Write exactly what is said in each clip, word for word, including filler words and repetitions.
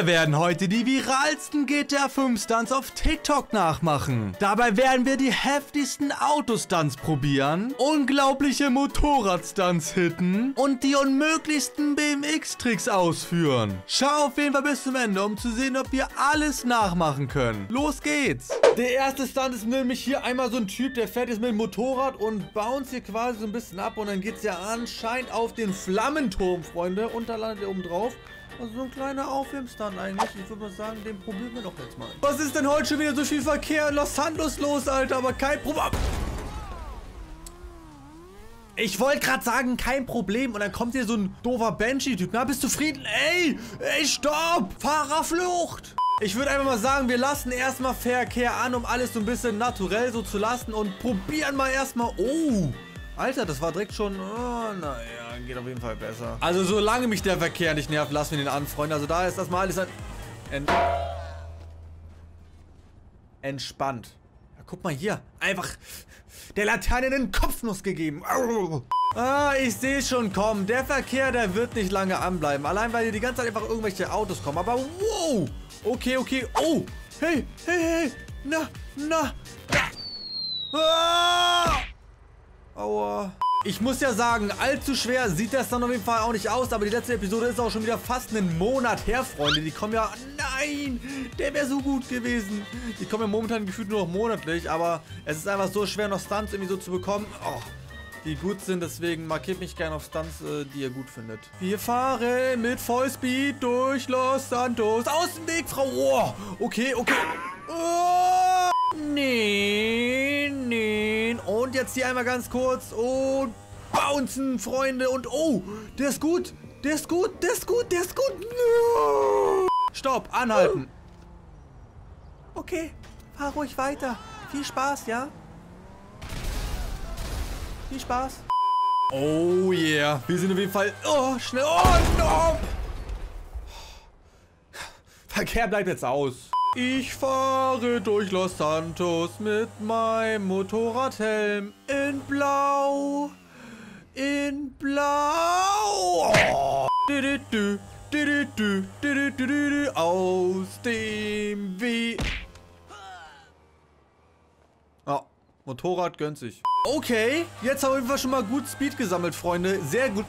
Wir werden heute die viralsten G T A fünf Stunts auf TikTok nachmachen. Dabei werden wir die heftigsten Autostunts probieren, unglaubliche Motorradstunts hitten und die unmöglichsten B M X-Tricks ausführen. Schau auf jeden Fall bis zum Ende, um zu sehen, ob wir alles nachmachen können. Los geht's! Der erste Stunt ist nämlich hier einmal so ein Typ, der fährt jetzt mit dem Motorrad und bounce hier quasi so ein bisschen ab und dann geht's ja anscheinend auf den Flammenturm, Freunde, und da landet er oben drauf. Also so ein kleiner Aufwärmstand eigentlich. Ich würde mal sagen, den probieren wir doch jetzt mal. Was ist denn heute schon wieder so viel Verkehr in Los Santos los, Alter? Aber kein Problem. Ich wollte gerade sagen, kein Problem. Und dann kommt hier so ein doofer Banshee-Typ. Na, bist du zufrieden? Ey, ey, stopp! Fahrerflucht! Ich würde einfach mal sagen, wir lassen erstmal Verkehr an, um alles so ein bisschen naturell so zu lassen. Und probieren mal erstmal... Oh! Alter, das war direkt schon... Oh, naja, geht auf jeden Fall besser. Also solange mich der Verkehr nicht nervt, lassen wir den an, Freunde. Also da ist das mal alles an... Ent Entspannt. Ja, guck mal hier. Einfach der Laterne den Kopfnuss gegeben. Ah, ich sehe schon kommen. Der Verkehr, der wird nicht lange anbleiben. Allein, weil hier die ganze Zeit einfach irgendwelche Autos kommen. Aber wow. Okay, okay. Oh. Hey, hey, hey. Na, na. na. Ah. Aua. Ich muss ja sagen, allzu schwer sieht das dann auf jeden Fall auch nicht aus, aber die letzte Episode ist auch schon wieder fast einen Monat her, Freunde. Die kommen ja... Nein! Der wäre so gut gewesen. Die kommen ja momentan gefühlt nur noch monatlich, aber es ist einfach so schwer, noch Stunts irgendwie so zu bekommen, oh, die gut sind. Deswegen markiert mich gerne auf Stunts, äh, die ihr gut findet. Wir fahren mit Vollspeed durch Los Santos. Aus dem Weg, Frau... Oh, okay, okay. Oh, nee, nee. Und jetzt hier einmal ganz kurz und bouncen, Freunde. Und oh, der ist gut. Der ist gut, der ist gut, der ist gut. No. Stopp, anhalten. Okay, fahr ruhig weiter. Viel Spaß, ja? Viel Spaß. Oh yeah, wir sind auf jeden Fall... Oh, schnell. Oh, no. Verkehr bleibt jetzt aus. Ich fahre durch Los Santos mit meinem Motorradhelm in Blau. In Blau. Oh. Du, du, du, du, du, du, du, aus dem Weg. Oh, Motorrad gönnt sich. Okay, jetzt haben wir schon mal gut Speed gesammelt, Freunde. Sehr gut.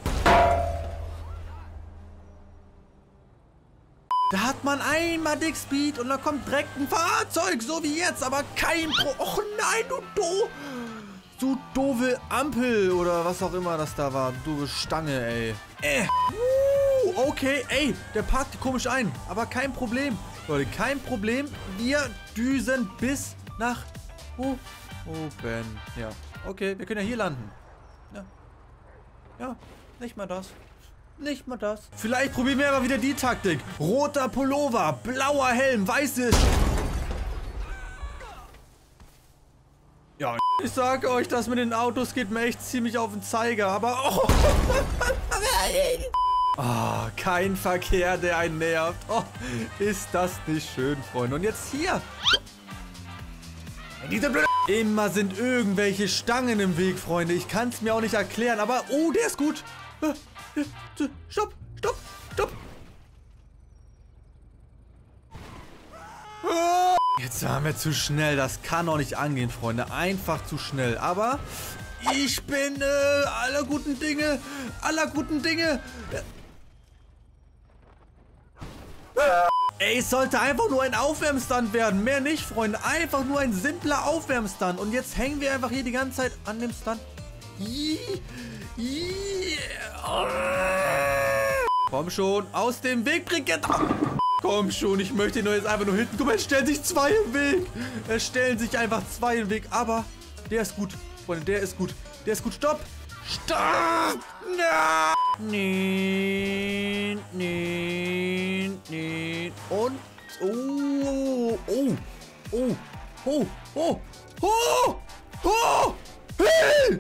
Da hat man einmal dick Speed und dann kommt direkt ein Fahrzeug, so wie jetzt, aber kein Pro... Och nein, du do... Du doofe Ampel oder was auch immer das da war. Du doofe Stange, ey. Äh. Uh, okay, ey, der parkt komisch ein, aber kein Problem. Leute, kein Problem. Wir düsen bis nach... Oh, oben. Ja, okay, wir können ja hier landen. Ja, ja, nicht mal das. Nicht mal das. Vielleicht probieren wir aber wieder die Taktik. Roter Pullover, blauer Helm, weißes... Ja, ich sage euch, das mit den Autos geht mir echt ziemlich auf den Zeiger, aber... Oh, oh, kein Verkehr, der einen nervt. Oh, ist das nicht schön, Freunde. Und jetzt hier. Diese blöde... Immer sind irgendwelche Stangen im Weg, Freunde. Ich kann es mir auch nicht erklären, aber... Oh, der ist gut. Stopp, stopp, stopp. Jetzt waren wir zu schnell. Das kann doch nicht angehen, Freunde. Einfach zu schnell. Aber ich bin äh, aller guten Dinge. Aller guten Dinge. Ey, es sollte einfach nur ein Aufwärmstand werden. Mehr nicht, Freunde. Einfach nur ein simpler Aufwärmstand. Und jetzt hängen wir einfach hier die ganze Zeit an dem Stand. Komm schon, aus dem Weg, Brigitte. Komm schon, ich möchte ihn nur jetzt einfach nur hinten. Guck mal, es stellen sich zwei im Weg. Es stellen sich einfach zwei im Weg. Aber der ist gut, Freunde, der ist gut. Der ist gut, stopp. Stopp. Nein, nein, nein. Und, oh, oh, oh, oh, oh, oh, oh, hey.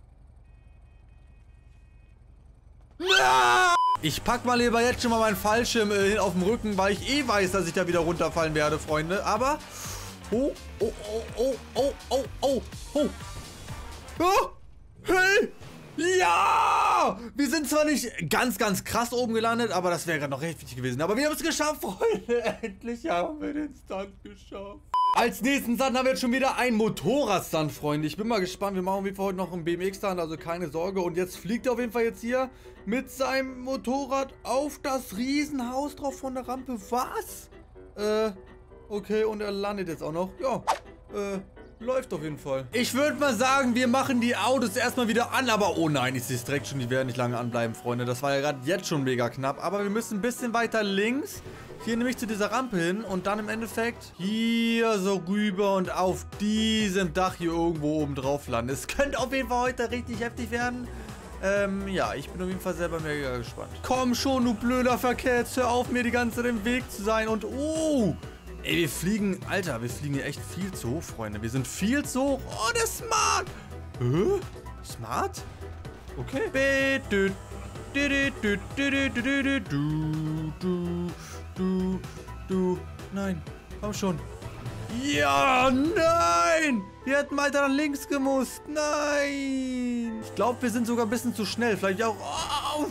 Ich pack mal lieber jetzt schon mal meinen Fallschirm äh, auf dem Rücken, weil ich eh weiß, dass ich da wieder runterfallen werde, Freunde. Aber... Oh, oh, oh, oh, oh, oh, oh, oh. Oh, hey! Ja! Wir sind zwar nicht ganz, ganz krass oben gelandet, aber das wäre gerade noch richtig gewesen. Aber wir haben es geschafft, Freunde. Endlich haben wir den Stunt geschafft. Als nächsten Stunt haben wir jetzt schon wieder einen Motorrad-Stunt, Freunde. Ich bin mal gespannt. Wir machen auf jeden Fall heute noch einen B M X-Stunt, also keine Sorge. Und jetzt fliegt er auf jeden Fall jetzt hier mit seinem Motorrad auf das Riesenhaus drauf von der Rampe. Was? Äh, okay, und er landet jetzt auch noch. Ja, äh... läuft auf jeden Fall. Ich würde mal sagen, wir machen die Autos erstmal wieder an. Aber oh nein, ich sehe es direkt schon, die werden nicht lange anbleiben, Freunde. Das war ja gerade jetzt schon mega knapp. Aber wir müssen ein bisschen weiter links. Hier nämlich zu dieser Rampe hin. Und dann im Endeffekt hier so rüber und auf diesem Dach hier irgendwo oben drauf landen. Es könnte auf jeden Fall heute richtig heftig werden. Ähm, ja, ich bin auf jeden Fall selber mega gespannt. Komm schon, du blöder Verkehr. Jetzt hör auf, mir die ganze Zeit im Weg zu sein. Und oh... Ey, wir fliegen, Alter, wir fliegen hier echt viel zu hoch, Freunde. Wir sind viel zu hoch. Oh, der ist smart. Hä? Smart? Okay. Du, du, du, du. Nein, komm schon. Ja, nein. Wir hätten weiter nach links gemusst. Nein. Ich glaube, wir sind sogar ein bisschen zu schnell. Vielleicht auch... Oh.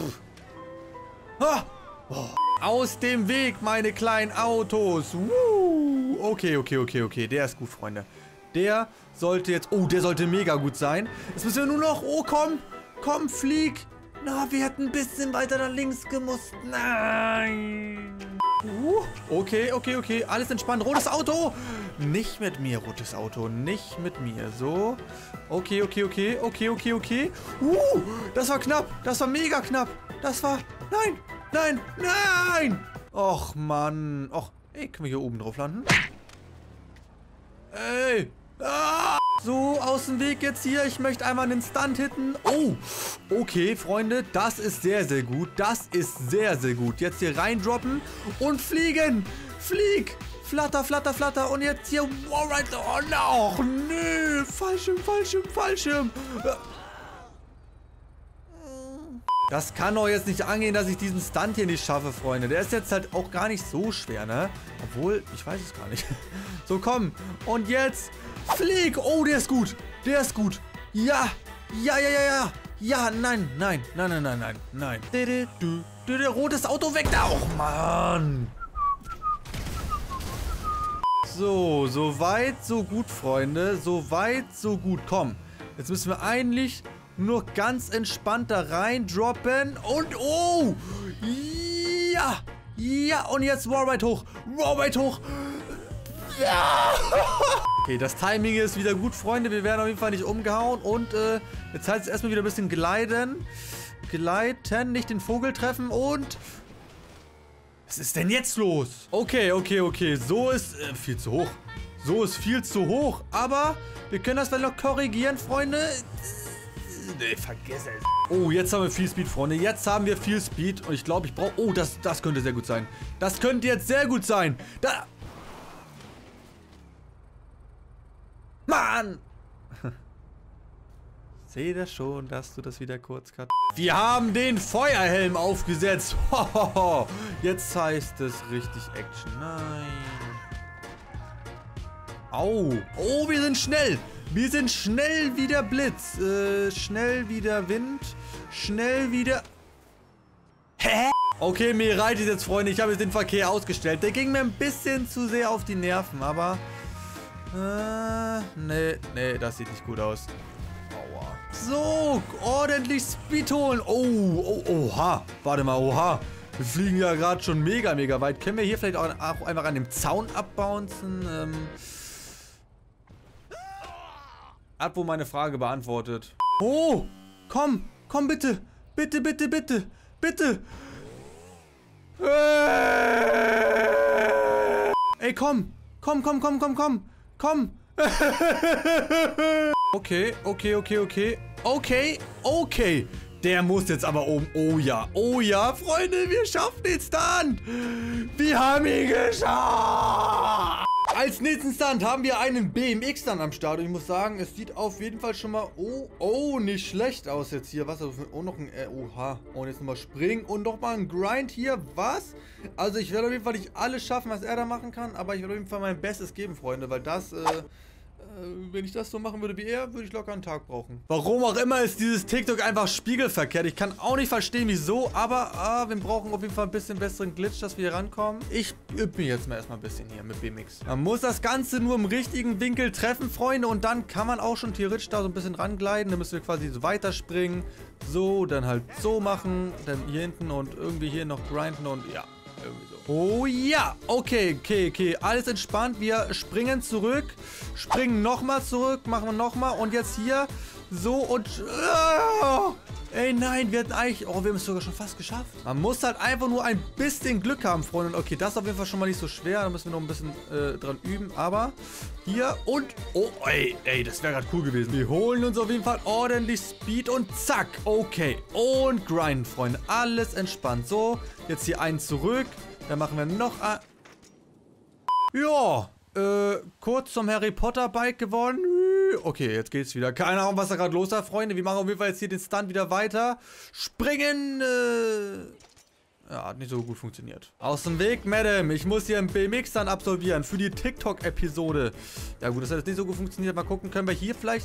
Ah. Oh. Aus dem Weg, meine kleinen Autos. Woo. Okay, okay, okay, okay. Der ist gut, Freunde. Der sollte jetzt... Oh, der sollte mega gut sein. Jetzt müssen wir nur noch... Oh, komm. Komm, flieg. Na, wir hätten ein bisschen weiter nach links gemusst. Nein. Uh, okay, okay, okay. Alles entspannt. Rotes Auto. Nicht mit mir, rotes Auto. Nicht mit mir. So. Okay, okay, okay. Okay, okay, okay. Uh, das war knapp. Das war mega knapp. Das war... Nein. Nein, nein! Och, Mann. Och, ey, können wir hier oben drauf landen? Ey! Ah! So, aus dem Weg jetzt hier. Ich möchte einmal einen Stunt hitten. Oh, okay, Freunde. Das ist sehr, sehr gut. Das ist sehr, sehr gut. Jetzt hier reindroppen und fliegen. Flieg! Flatter, flatter, flatter. Und jetzt hier... Alright. Oh, no. Nö. Fallschirm, Fallschirm, Fallschirm. Das kann doch jetzt nicht angehen, dass ich diesen Stunt hier nicht schaffe, Freunde. Der ist jetzt halt auch gar nicht so schwer, ne? Obwohl, ich weiß es gar nicht. So, komm. Und jetzt flieg. Oh, der ist gut. Der ist gut. Ja. Ja, ja, ja, ja. Ja, nein, nein, nein, nein, nein, nein, nein. Der rotes Auto weg da. Oh, Mann. So, so weit, so gut, Freunde. So weit, so gut. Komm. Jetzt müssen wir eigentlich... nur ganz entspannt da reindroppen. Und oh! Ja! Ja! Und jetzt Warride hoch! Warride hoch! Ja! Okay, das Timing ist wieder gut, Freunde. Wir werden auf jeden Fall nicht umgehauen. Und äh, jetzt heißt es erstmal wieder ein bisschen gleiten. Gleiten, nicht den Vogel treffen und... Was ist denn jetzt los? Okay, okay, okay. So ist äh, viel zu hoch. So ist viel zu hoch. Aber wir können das vielleicht noch korrigieren, Freunde. Nee, vergiss es. Oh, jetzt haben wir viel Speed, Freunde. Jetzt haben wir viel Speed. Und ich glaube, ich brauche... Oh, das, das könnte sehr gut sein. Das könnte jetzt sehr gut sein. Da... Mann! Ich sehe das schon, dass du das wieder kurz cut. Wir haben den Feuerhelm aufgesetzt. Hohoho. Jetzt heißt es richtig Action. Nein. Au. Oh, wir sind schnell. Wir sind schnell wie der Blitz. Äh, schnell wie der Wind. Schnell wie der... Hä? Okay, mir reicht es jetzt, Freunde. Ich habe jetzt den Verkehr ausgestellt. Der ging mir ein bisschen zu sehr auf die Nerven, aber... Äh, nee, nee, das sieht nicht gut aus. Aua. So, ordentlich Speed holen. Oh, oh, oha. Warte mal, oha. Wir fliegen ja gerade schon mega, mega weit. Können wir hier vielleicht auch, auch einfach an dem Zaun abbouncen? Ähm... Hat wohl meine Frage beantwortet. Oh, komm, komm bitte. Bitte, bitte, bitte, bitte. Ey, komm. Komm, komm, komm, komm, komm. Komm. Okay, okay, okay, okay. Okay, okay. Der muss jetzt aber oben. Oh ja, oh ja, Freunde, wir schaffen den Stunt. Wir haben ihn geschafft. Als nächsten Stunt haben wir einen B M X-Stunt am Start. Und ich muss sagen, es sieht auf jeden Fall schon mal, oh, oh, nicht schlecht aus jetzt hier. Was? Oh, noch ein, äh, oha. Und jetzt nochmal springen und nochmal ein Grind hier. Was? Also ich werde auf jeden Fall nicht alles schaffen, was er da machen kann. Aber ich werde auf jeden Fall mein Bestes geben, Freunde. Weil das, äh, wenn ich das so machen würde wie er, würde ich locker einen Tag brauchen. Warum auch immer ist dieses TikTok einfach spiegelverkehrt. Ich kann auch nicht verstehen, wieso, aber ah, wir brauchen auf jeden Fall ein bisschen besseren Glitch, dass wir hier rankommen. Ich übe mich jetzt mal erstmal ein bisschen hier mit B M X. Man muss das Ganze nur im richtigen Winkel treffen, Freunde, und dann kann man auch schon theoretisch da so ein bisschen rangleiten. Dann müssen wir quasi so weiterspringen, so, dann halt so machen, dann hier hinten und irgendwie hier noch grinden und ja, irgendwie so. Oh ja, okay, okay, okay, alles entspannt. Wir springen zurück, springen nochmal zurück, machen wir nochmal und jetzt hier so und... Uh, ey, nein, wir hatten eigentlich... Oh, wir haben es sogar schon fast geschafft. Man muss halt einfach nur ein bisschen Glück haben, Freunde. Und okay, das ist auf jeden Fall schon mal nicht so schwer. Da müssen wir noch ein bisschen äh, dran üben. Aber hier und... Oh, ey, ey, das wäre gerade cool gewesen. Wir holen uns auf jeden Fall ordentlich Speed und zack. Okay, und grinden, Freunde. Alles entspannt. So, jetzt hier einen zurück. Dann machen wir noch... Ja, äh, kurz zum Harry Potter Bike gewonnen. Okay, jetzt geht's wieder. Keine Ahnung, was da gerade los ist, Freunde. Wir machen auf jeden Fall jetzt hier den Stunt wieder weiter. Springen, äh... Ja, hat nicht so gut funktioniert. Aus dem Weg, Madame. Ich muss hier einen B M X dann absolvieren für die TikTok-Episode. Ja gut, das hat jetzt nicht so gut funktioniert. Mal gucken, können wir hier vielleicht...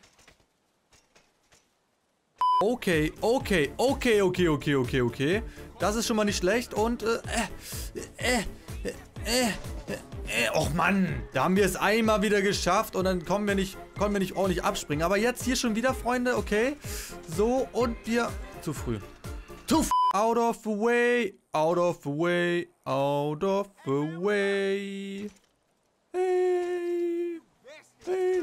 Okay, okay, okay, okay, okay, okay, okay. Das ist schon mal nicht schlecht und, äh, äh, äh, äh, äh, och Mann. Da haben wir es einmal wieder geschafft und dann kommen wir nicht, konnten wir nicht ordentlich abspringen. Aber jetzt hier schon wieder, Freunde, okay. So, und wir, zu früh. Zu früh. Out of the way, out of the way, out of the way. Hey, hey,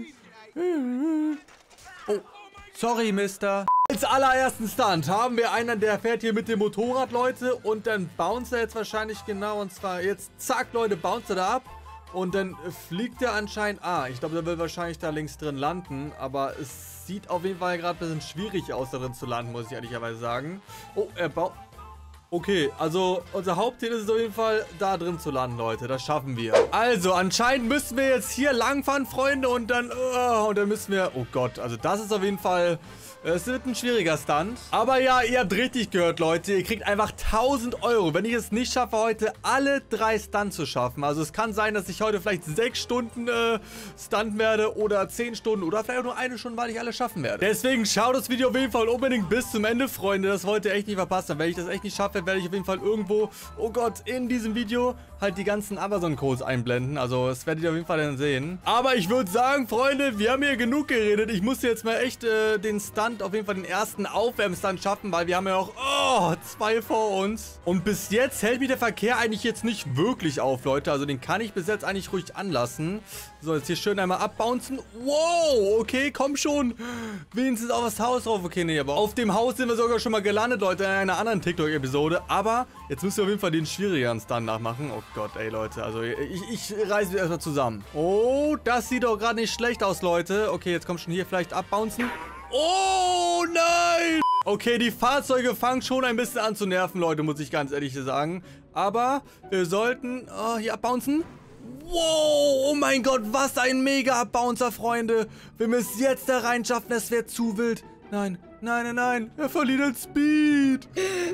hey. Oh. Sorry, Mister. Als allerersten Stunt haben wir einen, der fährt hier mit dem Motorrad, Leute. Und dann bounce er jetzt wahrscheinlich genau. Und zwar jetzt, zack, Leute, bounce er da ab. Und dann fliegt er anscheinend... Ah, ich glaube, der will wahrscheinlich da links drin landen. Aber es sieht auf jeden Fall gerade ein bisschen schwierig aus, da drin zu landen, muss ich ehrlicherweise sagen. Oh, er baut... Okay, also unser Hauptziel ist es auf jeden Fall, da drin zu landen, Leute. Das schaffen wir. Also, anscheinend müssen wir jetzt hier langfahren, Freunde. Und dann... Oh, und dann müssen wir... Oh Gott, also das ist auf jeden Fall... Es wird ein schwieriger Stunt. Aber ja, ihr habt richtig gehört, Leute. Ihr kriegt einfach tausend Euro, wenn ich es nicht schaffe, heute alle drei Stunts zu schaffen. Also es kann sein, dass ich heute vielleicht sechs Stunden äh, Stunt werde oder zehn Stunden oder vielleicht auch nur eine Stunde, weil ich alles schaffen werde. Deswegen schaut das Video auf jeden Fall unbedingt bis zum Ende, Freunde. Das wollt ihr echt nicht verpassen. Wenn ich das echt nicht schaffe, werde ich auf jeden Fall irgendwo, oh Gott, in diesem Video halt die ganzen Amazon-Codes einblenden. Also das werdet ihr auf jeden Fall dann sehen. Aber ich würde sagen, Freunde, wir haben hier genug geredet. Ich muss jetzt mal echt äh, den Stunt auf jeden Fall den ersten Aufwärmstand schaffen, weil wir haben ja auch oh, zwei vor uns. Und bis jetzt hält mich der Verkehr eigentlich jetzt nicht wirklich auf, Leute. Also den kann ich bis jetzt eigentlich ruhig anlassen. So, jetzt hier schön einmal abbouncen. Wow, okay, komm schon. Wenigstens auf das Haus drauf. Okay, nee, aber auf dem Haus sind wir sogar schon mal gelandet, Leute, in einer anderen TikTok-Episode. Aber jetzt müssen wir auf jeden Fall den schwierigeren Stunt nachmachen. Oh Gott, ey, Leute, also ich, ich reiße mich erstmal zusammen. Oh, das sieht doch gerade nicht schlecht aus, Leute. Okay, jetzt kommt schon hier vielleicht abbouncen. Oh, nein! Okay, die Fahrzeuge fangen schon ein bisschen an zu nerven, Leute, muss ich ganz ehrlich sagen. Aber wir sollten oh, hier abbouncen. Wow, oh mein Gott, was ein Mega-Bouncer, Freunde. Wenn wir es jetzt da reinschaffen, das wäre zu wild. Nein, nein, nein, nein. Er verliert an Speed.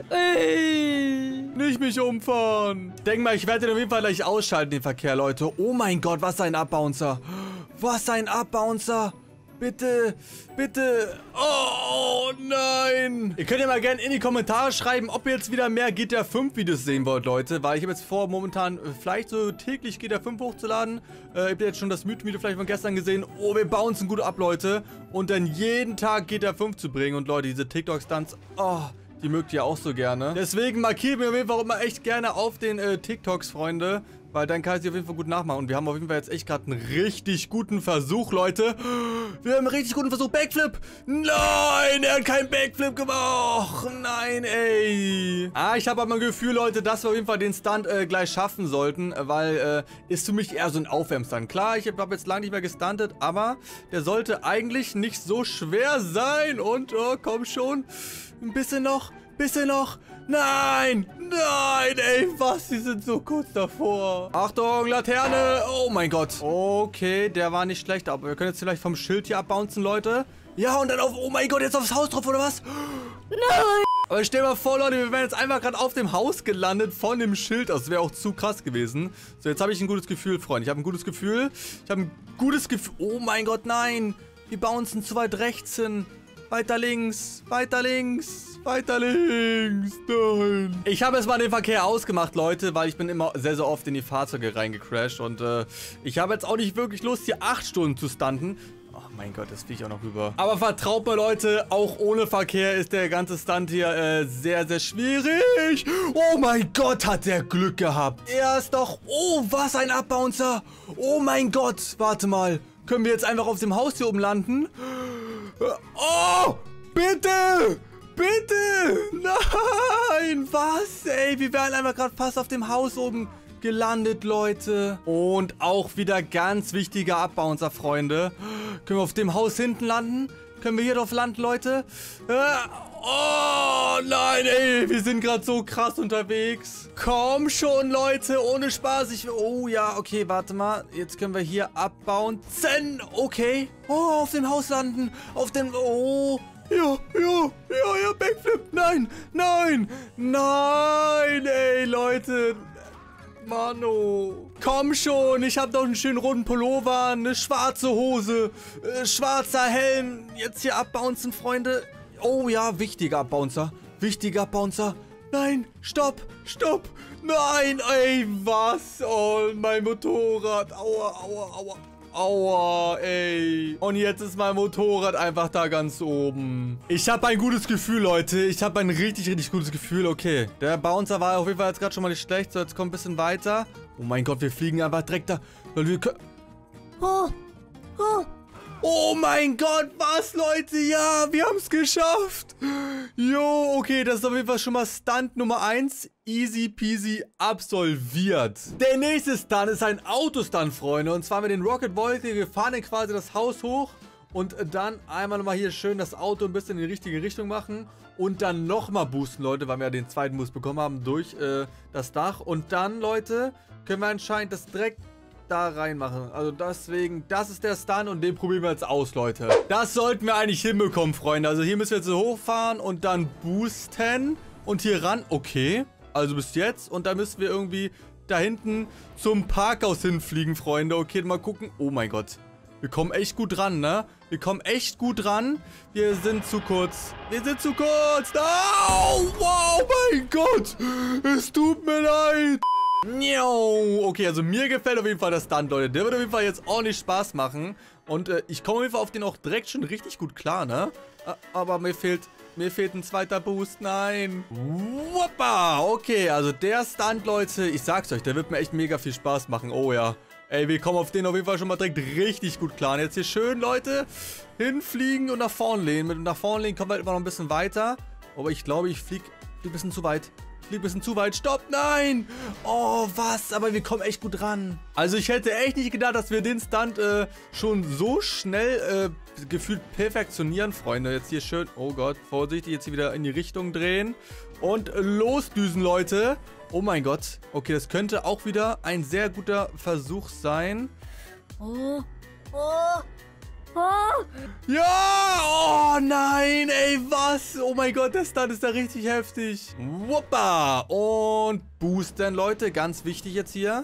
Ey. Nicht mich umfahren. Denk mal, ich werde den auf jeden Fall gleich ausschalten, den Verkehr, Leute. Oh mein Gott, was ein Abbouncer. Was ein Abbouncer. Bitte, bitte. Oh, nein. Ihr könnt ja mal gerne in die Kommentare schreiben, ob ihr jetzt wieder mehr G T A fünf Videos sehen wollt, Leute. Weil ich habe jetzt vor, momentan vielleicht so täglich G T A fünf hochzuladen. Äh, habt ihr jetzt schon das Mythen-Video vielleicht von gestern gesehen? Oh, wir bouncen gut ab, Leute. Und dann jeden Tag G T A fünf zu bringen. Und Leute, diese TikTok-Stunts, oh, die mögt ihr auch so gerne. Deswegen markiert mir auf jeden Fall auch immer echt gerne auf den äh, TikToks, Freunde. Weil dann kann ich sie auf jeden Fall gut nachmachen. Und wir haben auf jeden Fall jetzt echt gerade einen richtig guten Versuch, Leute. Wir haben einen richtig guten Versuch. Backflip. Nein, er hat keinen Backflip gemacht. Nein, ey. Ah, ich habe aber ein Gefühl, Leute, dass wir auf jeden Fall den Stunt äh, gleich schaffen sollten. Weil, äh, ist für mich eher so ein Aufwärmstunt. Klar, ich habe jetzt lange nicht mehr gestuntet. Aber der sollte eigentlich nicht so schwer sein. Und, oh, komm schon. Ein bisschen noch. Bisschen noch. Nein! Nein, ey, was? Die sind so kurz davor. Achtung, Laterne. Oh mein Gott. Okay, der war nicht schlecht, aber wir können jetzt vielleicht vom Schild hier abbouncen, Leute. Ja, und dann auf... Oh mein Gott, jetzt aufs Haus drauf, oder was? Nein! Aber stell mal vor, Leute, wir wären jetzt einfach gerade auf dem Haus gelandet von dem Schild aus. Das wäre auch zu krass gewesen. So, jetzt habe ich ein gutes Gefühl, Freunde. Ich habe ein gutes Gefühl. Ich habe ein gutes Gefühl. Oh mein Gott, nein. Wir bouncen zu weit rechts hin. Weiter links, weiter links, weiter links. Nein. Ich habe jetzt mal den Verkehr ausgemacht, Leute, weil ich bin immer sehr, sehr oft in die Fahrzeuge reingecrashed. Und äh, ich habe jetzt auch nicht wirklich Lust, hier acht Stunden zu stunten. Oh mein Gott, das fliege ich auch noch rüber. Aber vertraut mir, Leute, auch ohne Verkehr ist der ganze Stunt hier äh, sehr, sehr schwierig. Oh mein Gott, hat der Glück gehabt. Er ist doch... Oh, was ein Abbouncer. Oh mein Gott, warte mal. Können wir jetzt einfach auf dem Haus hier oben landen? Oh, bitte, bitte. Nein, was, ey. Wir wären einfach gerade fast auf dem Haus oben gelandet, Leute. Und auch wieder ganz wichtiger Abbouncer, Freunde. Können wir auf dem Haus hinten landen? Können wir hier drauf landen, Leute? Oh, nein, ey. Wir sind gerade so krass unterwegs. Komm schon, Leute. Ohne Spaß. Ich, oh, ja, okay, warte mal. Jetzt können wir hier abbouncen. Okay. Oh, auf dem Haus landen. Auf dem... Oh... Ja, ja, ja, ja, Backflip. Nein, nein, nein, ey, Leute. Mano. Komm schon, ich habe doch einen schönen roten Pullover, eine schwarze Hose, äh, schwarzer Helm. Jetzt hier abbouncen, Freunde. Oh ja, wichtiger Abbouncer. Wichtiger Abbouncer. Nein, stopp, stopp. Nein, ey, was? Oh, mein Motorrad. Aua, aua, aua. Aua, ey. Und jetzt ist mein Motorrad einfach da ganz oben. Ich habe ein gutes Gefühl, Leute. Ich habe ein richtig, richtig gutes Gefühl. Okay, der Bouncer war auf jeden Fall jetzt gerade schon mal nicht schlecht. So, jetzt kommt ein bisschen weiter. Oh mein Gott, wir fliegen einfach direkt da. Wir können... Oh, oh. Oh mein Gott, was, Leute? Ja, wir haben es geschafft. Jo, okay, das ist auf jeden Fall schon mal Stunt Nummer eins. Easy peasy absolviert. Der nächste Stunt ist ein Autostunt, Freunde. Und zwar mit den Rocket Wolke. Wir fahren dann quasi das Haus hoch. Und dann einmal nochmal hier schön das Auto ein bisschen in die richtige Richtung machen. Und dann nochmal boosten, Leute, weil wir ja den zweiten Boost bekommen haben durch äh, das Dach. Und dann, Leute, können wir anscheinend das direkt da reinmachen. Also deswegen, das ist der Stunt und den probieren wir jetzt aus, Leute. Das sollten wir eigentlich hinbekommen, Freunde. Also hier müssen wir jetzt so hochfahren und dann boosten und hier ran. Okay, also bis jetzt. Und dann müssen wir irgendwie da hinten zum Parkhaus hinfliegen, Freunde. Okay, mal gucken. Oh mein Gott. Wir kommen echt gut ran, ne? Wir kommen echt gut ran. Wir sind zu kurz. Wir sind zu kurz. Oh, wow, mein Gott. Es tut mir leid. Okay, also mir gefällt auf jeden Fall der Stunt, Leute. Der wird auf jeden Fall jetzt ordentlich Spaß machen. Und äh, ich komme auf jeden Fall auf den auch direkt schon richtig gut klar, ne? Aber mir fehlt, mir fehlt ein zweiter Boost. Nein. Wuppa. Okay, also der Stunt, Leute, ich sag's euch, der wird mir echt mega viel Spaß machen. Oh ja. Ey, wir kommen auf den auf jeden Fall schon mal direkt richtig gut klar. Und jetzt hier schön, Leute, hinfliegen und nach vorne lehnen. Mit nach vorne lehnen kommen wir halt immer noch ein bisschen weiter. Aber ich glaube, ich fliege ein bisschen zu weit. Ein bisschen zu weit. Stopp, nein! Oh, was? Aber wir kommen echt gut ran. Also ich hätte echt nicht gedacht, dass wir den Stunt äh, schon so schnell äh, gefühlt perfektionieren, Freunde. Jetzt hier schön, oh Gott, vorsichtig, jetzt hier wieder in die Richtung drehen. Und losdüsen, Leute. Oh mein Gott. Okay, das könnte auch wieder ein sehr guter Versuch sein. Oh, oh. Oh. Ja! Oh nein, ey, was? Oh mein Gott, der Stunt ist da richtig heftig. Wuppa! Und boosten, Leute. Ganz wichtig jetzt hier.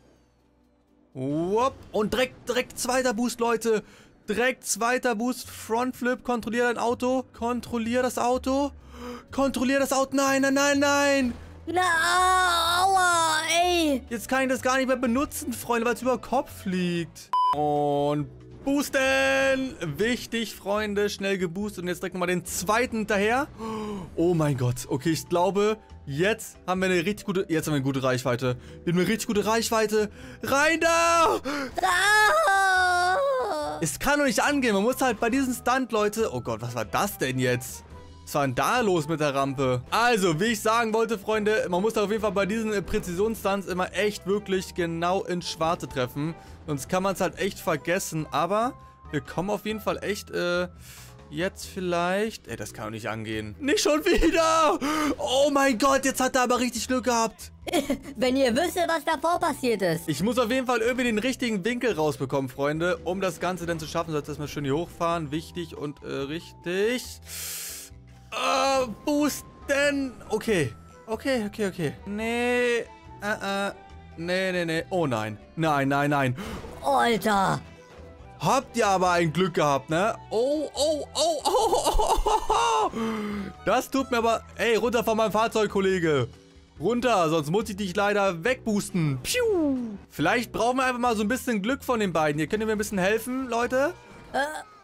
Wupp. Und direkt, direkt zweiter Boost, Leute. Direkt zweiter Boost. Frontflip. Kontrollier dein Auto. Kontrollier das Auto. Kontrollier das Auto. Nein, nein, nein, nein. Na, aua, ey. Jetzt kann ich das gar nicht mehr benutzen, Freunde, weil es über Kopf liegt. Und boosten! Wichtig, Freunde. Schnell geboostet. Und jetzt direkt nochmal den zweiten hinterher. Oh mein Gott. Okay, ich glaube, jetzt haben wir eine richtig gute... Jetzt haben wir eine gute Reichweite. Wir haben eine richtig gute Reichweite. Rein da! Ah. Es kann doch nicht angehen. Man muss halt bei diesem Stunt, Leute... Oh Gott, was war das denn jetzt? Was war denn da los mit der Rampe? Also, wie ich sagen wollte, Freunde, man muss auf jeden Fall bei diesen äh, Präzisionsstunts immer echt wirklich genau ins Schwarze treffen. Sonst kann man es halt echt vergessen. Aber wir kommen auf jeden Fall echt, äh, jetzt vielleicht... Ey, das kann doch nicht angehen. Nicht schon wieder! Oh mein Gott, jetzt hat er aber richtig Glück gehabt. Wenn ihr wüsstet, was davor passiert ist. Ich muss auf jeden Fall irgendwie den richtigen Winkel rausbekommen, Freunde, um das Ganze dann zu schaffen. So, jetzt erstmal schön hier hochfahren. Wichtig und äh, richtig... Uh, Boost. denn... Okay. Okay, okay, okay. Nee. Äh, äh. Nee, nee, nee. Oh nein. Nein, nein, nein. Alter. Habt ihr aber ein Glück gehabt, ne? Oh, oh, oh, oh, oh, oh, oh. Das tut mir aber... Ey, runter von meinem Fahrzeug, Kollege. Runter, sonst muss ich dich leider wegboosten. Piu. Vielleicht brauchen wir einfach mal so ein bisschen Glück von den beiden. Hier könnt ihr mir ein bisschen helfen, Leute? Äh.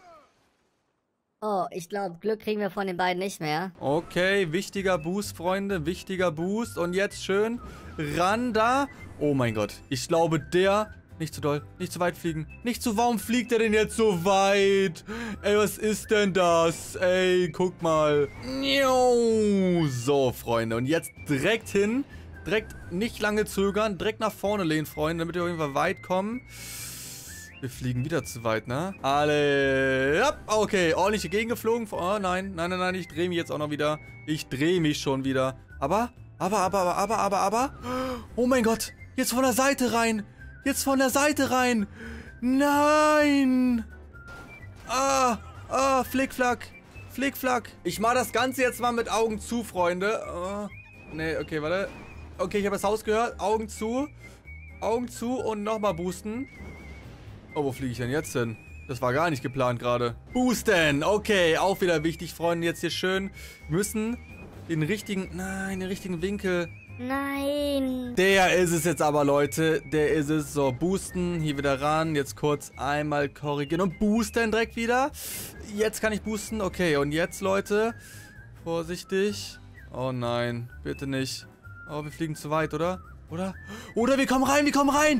Oh, ich glaube, Glück kriegen wir von den beiden nicht mehr. Okay, wichtiger Boost, Freunde. Wichtiger Boost. Und jetzt schön ran da. Oh mein Gott. Ich glaube, der... Nicht zu doll, nicht zu weit fliegen. Nicht zu, warum fliegt er denn jetzt so weit? Ey, was ist denn das? Ey, guck mal. So, Freunde. Und jetzt direkt hin. Direkt nicht lange zögern. Direkt nach vorne lehnen, Freunde, damit wir auf jeden Fall weit kommen. Wir fliegen wieder zu weit, ne? Alle. Ja, okay, ordentlich gegengeflogen. Oh nein, nein, nein, nein, ich drehe mich jetzt auch noch wieder. Ich drehe mich schon wieder. Aber, aber, aber, aber, aber, aber, aber. Oh mein Gott, jetzt von der Seite rein. Jetzt von der Seite rein. Nein. Ah, ah, Flickflack. Flickflack. Ich mache das Ganze jetzt mal mit Augen zu, Freunde. Oh, nee, okay, warte. Okay, ich habe das Haus gehört. Augen zu. Augen zu und nochmal boosten. Oh, wo fliege ich denn jetzt hin? Das war gar nicht geplant gerade. Boosten. Okay, auch wieder wichtig, Freunde. Jetzt hier schön. Müssen den richtigen... Nein, den richtigen Winkel... Nein. Der ist es jetzt aber, Leute. Der ist es. So, boosten. Hier wieder ran. Jetzt kurz einmal korrigieren und boosten direkt wieder. Jetzt kann ich boosten. Okay, und jetzt, Leute. Vorsichtig. Oh nein, bitte nicht. Oh, wir fliegen zu weit, oder? Oder? Oder wir kommen rein, wir kommen rein.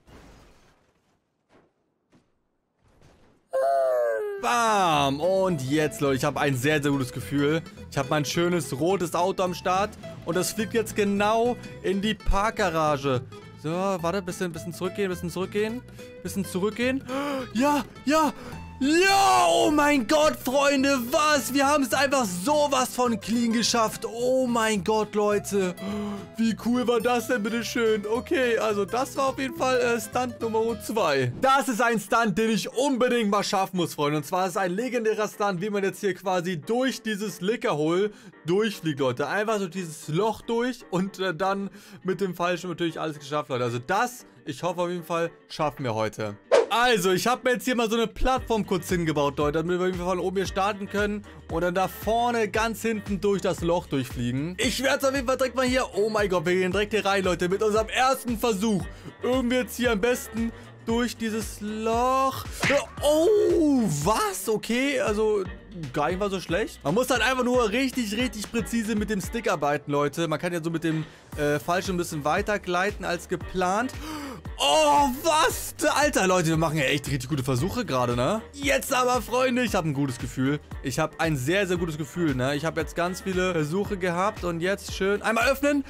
Bam! Und jetzt, Leute, ich habe ein sehr, sehr gutes Gefühl. Ich habe mein schönes rotes Auto am Start. Und das fliegt jetzt genau in die Parkgarage. So, warte, bisschen, bisschen zurückgehen, bisschen zurückgehen. Bisschen zurückgehen. Ja, ja, ja! Oh mein Gott, Freunde, was? Wir haben es einfach sowas von clean geschafft. Oh mein Gott, Leute. Wie cool war das denn, bitteschön? Okay, also das war auf jeden Fall äh, Stunt Nummer zwei. Das ist ein Stunt, den ich unbedingt mal schaffen muss, Freunde. Und zwar ist es ein legendärer Stunt, wie man jetzt hier quasi durch dieses Lickerhole durchfliegt, Leute. Einfach durch dieses Loch durch und äh, dann mit dem Fallschirm natürlich alles geschafft, Leute. Also das, ich hoffe auf jeden Fall, schaffen wir heute. Also, ich habe mir jetzt hier mal so eine Plattform kurz hingebaut, Leute, damit wir auf jeden Fall von oben hier starten können und dann da vorne ganz hinten durch das Loch durchfliegen. Ich werde es auf jeden Fall direkt mal hier... Oh mein Gott, wir gehen direkt hier rein, Leute, mit unserem ersten Versuch. Irgendwie jetzt hier am besten durch dieses Loch. Oh, was? Okay, also gar nicht mal so schlecht. Man muss halt einfach nur richtig, richtig präzise mit dem Stick arbeiten, Leute. Man kann ja so mit dem äh, Fallschirm ein bisschen weiter gleiten als geplant. Oh, was? Alter, Leute, wir machen ja echt richtig gute Versuche gerade, ne? Jetzt aber, Freunde, ich habe ein gutes Gefühl. Ich habe ein sehr, sehr gutes Gefühl, ne? Ich habe jetzt ganz viele Versuche gehabt und jetzt schön... Einmal öffnen.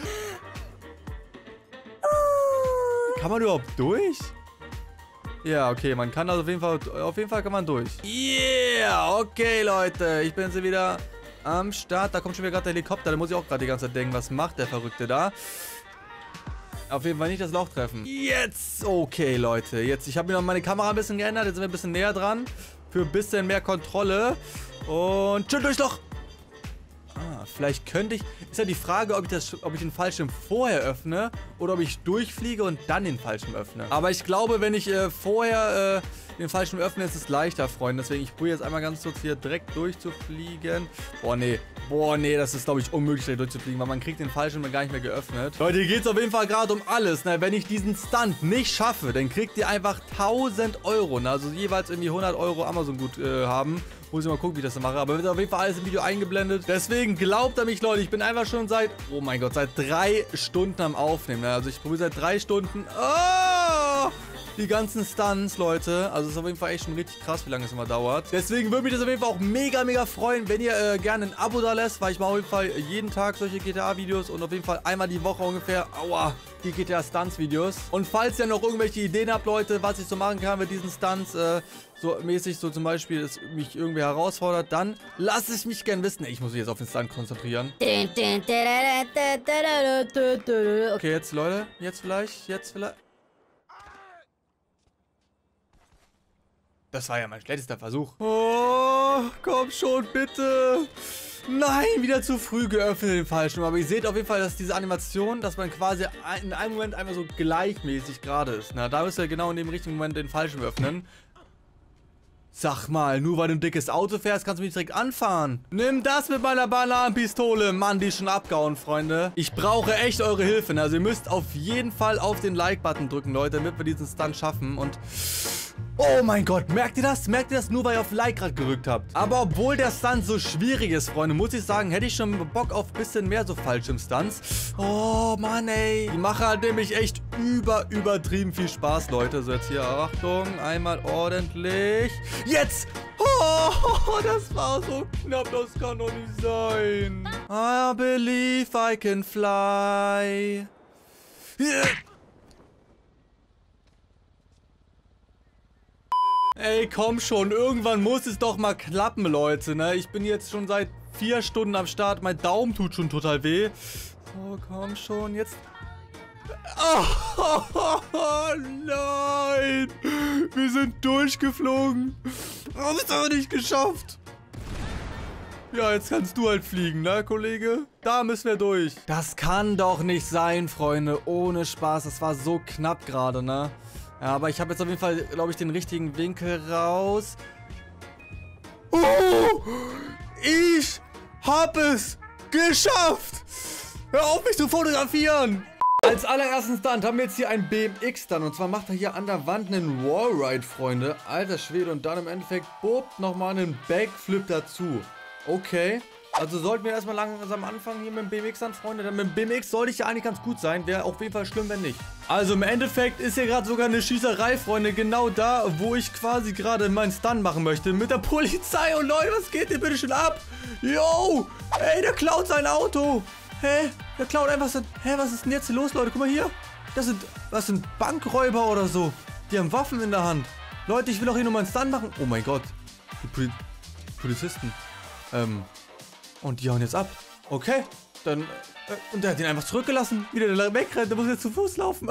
Kann man überhaupt durch? Ja, okay, man kann also auf jeden Fall... Auf jeden Fall kann man durch. Yeah, okay, Leute. Ich bin jetzt wieder am Start. Da kommt schon wieder gerade der Helikopter. Da muss ich auch gerade die ganze Zeit denken, was macht der Verrückte da? Auf jeden Fall nicht das Loch treffen. Jetzt! Okay, Leute. Jetzt, ich habe mir noch meine Kamera ein bisschen geändert. Jetzt sind wir ein bisschen näher dran. Für ein bisschen mehr Kontrolle. Und schön durchs Loch. Ah, vielleicht könnte ich... Ist ja die Frage, ob ich, das, ob ich den Fallschirm vorher öffne oder ob ich durchfliege und dann den Fallschirm öffne. Aber ich glaube, wenn ich äh, vorher äh, den Fallschirm öffne, ist es leichter, Freunde. Deswegen, ich probiere jetzt einmal ganz kurz hier direkt durchzufliegen. Boah, nee. Boah, nee, das ist, glaube ich, unmöglich, direkt durchzufliegen, weil man kriegt den Fallschirm gar nicht mehr geöffnet. Leute, hier geht es auf jeden Fall gerade um alles. Ne? Wenn ich diesen Stunt nicht schaffe, dann kriegt ihr einfach tausend Euro. Ne? Also jeweils irgendwie hundert Euro Amazon-Gut äh, haben. Muss ich mal gucken, wie ich das so mache. Aber wird auf jeden Fall alles im Video eingeblendet. Deswegen glaubt an mich, Leute. Ich bin einfach schon seit, oh mein Gott, seit drei Stunden am Aufnehmen. Ne? Also ich probiere seit drei Stunden. Oh! Die ganzen Stunts, Leute. Also es ist auf jeden Fall echt schon richtig krass, wie lange es immer dauert. Deswegen würde mich das auf jeden Fall auch mega, mega freuen, wenn ihr äh, gerne ein Abo da lässt, weil ich mache auf jeden Fall jeden Tag solche G T A-Videos und auf jeden Fall einmal die Woche ungefähr, aua, die G T A-Stunts-Videos. Und falls ihr noch irgendwelche Ideen habt, Leute, was ich so machen kann mit diesen Stunts, äh, so mäßig, so zum Beispiel, es mich irgendwie herausfordert, dann lasst es mich gerne wissen. Ich muss mich jetzt auf den Stunt konzentrieren. Okay, jetzt, Leute, jetzt vielleicht, jetzt vielleicht. Das war ja mein schlechtester Versuch. Oh, komm schon, bitte. Nein, wieder zu früh geöffnet den Fallschirm. Aber ihr seht auf jeden Fall, dass diese Animation, dass man quasi in einem Moment einmal so gleichmäßig gerade ist. Na, da müsst ihr genau in dem richtigen Moment den Fallschirm öffnen. Sag mal, nur weil du ein dickes Auto fährst, kannst du mich direkt anfahren. Nimm das mit meiner Bananenpistole. Mann, die ist schon abgehauen, Freunde. Ich brauche echt eure Hilfe. Also ihr müsst auf jeden Fall auf den Like-Button drücken, Leute, damit wir diesen Stunt schaffen. Und oh mein Gott, merkt ihr das? Merkt ihr das nur, weil ihr auf Like gerade gedrückt habt? Aber obwohl der Stunt so schwierig ist, Freunde, muss ich sagen, hätte ich schon Bock auf ein bisschen mehr so Fallschirm-Stunts. Oh Mann, ey. Die machen halt nämlich echt über, übertrieben viel Spaß, Leute. So, jetzt hier, Achtung, einmal ordentlich. Jetzt! Oh, das war so knapp, das kann doch nicht sein. I believe I can fly. Yeah. Ey, komm schon, irgendwann muss es doch mal klappen, Leute, ne? Ich bin jetzt schon seit vier Stunden am Start, mein Daumen tut schon total weh. So, komm schon, jetzt... Oh, oh, oh, oh nein! Wir sind durchgeflogen. Warum ist aber nicht geschafft? Ja, jetzt kannst du halt fliegen, ne, Kollege? Da müssen wir durch. Das kann doch nicht sein, Freunde. Ohne Spaß, das war so knapp gerade, ne? Ja, aber ich habe jetzt auf jeden Fall, glaube ich, den richtigen Winkel raus. Oh! Ich hab es geschafft! Hör auf, mich zu fotografieren! Als allerersten Stunt haben wir jetzt hier einen B M X-Stunt. Und zwar macht er hier an der Wand einen Wallride, Freunde. Alter Schwede. Und dann im Endeffekt, boop, nochmal einen Backflip dazu. Okay. Also sollten wir erstmal langsam anfangen hier mit dem B M X-Stunt, Freunde. Dann mit dem B M X sollte ich ja eigentlich ganz gut sein. Wäre auf jeden Fall schlimm, wenn nicht. Also im Endeffekt ist hier gerade sogar eine Schießerei, Freunde. Genau da, wo ich quasi gerade meinen Stunt machen möchte. Mit der Polizei. Und Leute, was geht hier bitte schon ab? Yo! Ey, der klaut sein Auto. Hä? Der klaut einfach sein... Hä, was ist denn jetzt hier los, Leute? Guck mal hier. Das sind... Was sind Bankräuber oder so? Die haben Waffen in der Hand. Leute, ich will doch hier nur meinen Stunt machen. Oh mein Gott. Die Poli Polizisten. Ähm... Und die hauen jetzt ab. Okay. Dann... Äh, und der hat ihn einfach zurückgelassen. Wieder der wegrennt. Der muss jetzt zu Fuß laufen.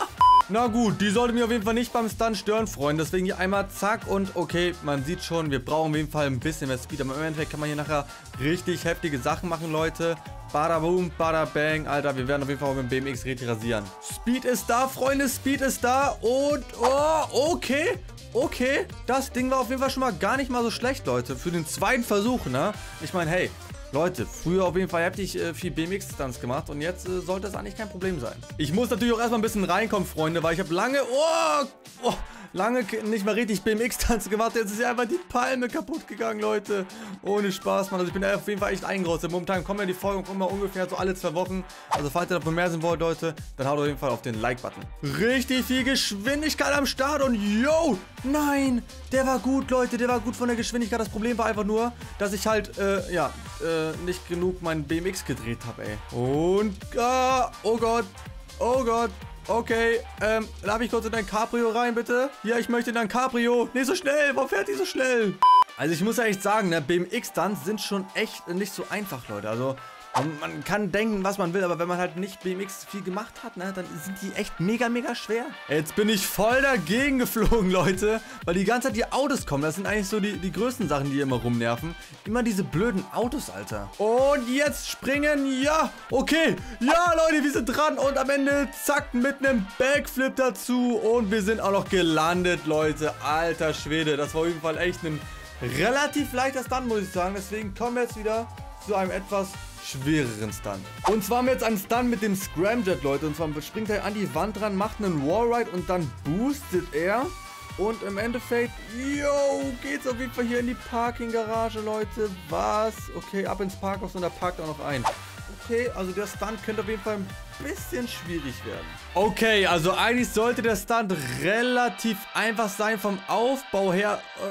Na gut, die sollte mir auf jeden Fall nicht beim Stunt stören, Freunde. Deswegen hier einmal zack und okay, man sieht schon, wir brauchen auf jeden Fall ein bisschen mehr Speed. Aber im Endeffekt kann man hier nachher richtig heftige Sachen machen, Leute. Bada boom, bada bang. Alter, wir werden auf jeden Fall mit dem B M X richtig rasieren. Speed ist da, Freunde, Speed ist da. Und, oh, okay. Okay, das Ding war auf jeden Fall schon mal gar nicht mal so schlecht, Leute. Für den zweiten Versuch, ne? Ich meine, hey, Leute, früher auf jeden Fall heftig äh, viel B M X-Stunts gemacht und jetzt äh, sollte das eigentlich kein Problem sein. Ich muss natürlich auch erstmal ein bisschen reinkommen, Freunde, weil ich habe lange, oh, oh, lange nicht mal richtig B M X-Stunts gemacht. Jetzt ist ja einfach die Palme kaputt gegangen, Leute. Ohne Spaß, Mann. Also ich bin auf jeden Fall echt eingerostet. Momentan kommen ja die Folgen immer ungefähr so alle zwei Wochen. Also falls ihr davon mehr sehen wollt, Leute, dann haut auf jeden Fall auf den Like-Button. Richtig viel Geschwindigkeit am Start und yo, nein, der war gut, Leute, der war gut von der Geschwindigkeit. Das Problem war einfach nur, dass ich halt, äh, ja, äh, nicht genug meinen B M X gedreht habe, ey. Und, ah, oh Gott, oh Gott. Okay, ähm, darf ich kurz in dein Cabrio rein, bitte? Ja, ich möchte in dein Cabrio. Nicht so schnell, warum fährt die so schnell? Also ich muss ja echt sagen, ne, B M X-Stunts sind schon echt nicht so einfach, Leute. Also man kann denken, was man will, aber wenn man halt nicht B M X viel gemacht hat, ne, dann sind die echt mega, mega schwer. Jetzt bin ich voll dagegen geflogen, Leute, weil die ganze Zeit die Autos kommen. Das sind eigentlich so die, die größten Sachen, die immer rumnerven. Immer diese blöden Autos, Alter. Und jetzt springen, ja, okay. Ja, Leute, wir sind dran und am Ende, zack, mit einem Backflip dazu. Und wir sind auch noch gelandet, Leute. Alter Schwede, das war auf jeden Fall echt ein relativ leichter Stunt, muss ich sagen. Deswegen kommen wir jetzt wieder zu einem etwas schwereren Stunt. Und zwar haben wir jetzt einen Stunt mit dem Scramjet, Leute. Und zwar springt er an die Wand ran, macht einen Wallride und dann boostet er. Und im Endeffekt, yo, geht's auf jeden Fall hier in die Parking-Garage, Leute. Was? Okay, ab ins Parkhaus und da parkt auch noch ein. Okay, also der Stunt könnte auf jeden Fall ein bisschen schwierig werden. Okay, also eigentlich sollte der Stunt relativ einfach sein vom Aufbau her. Äh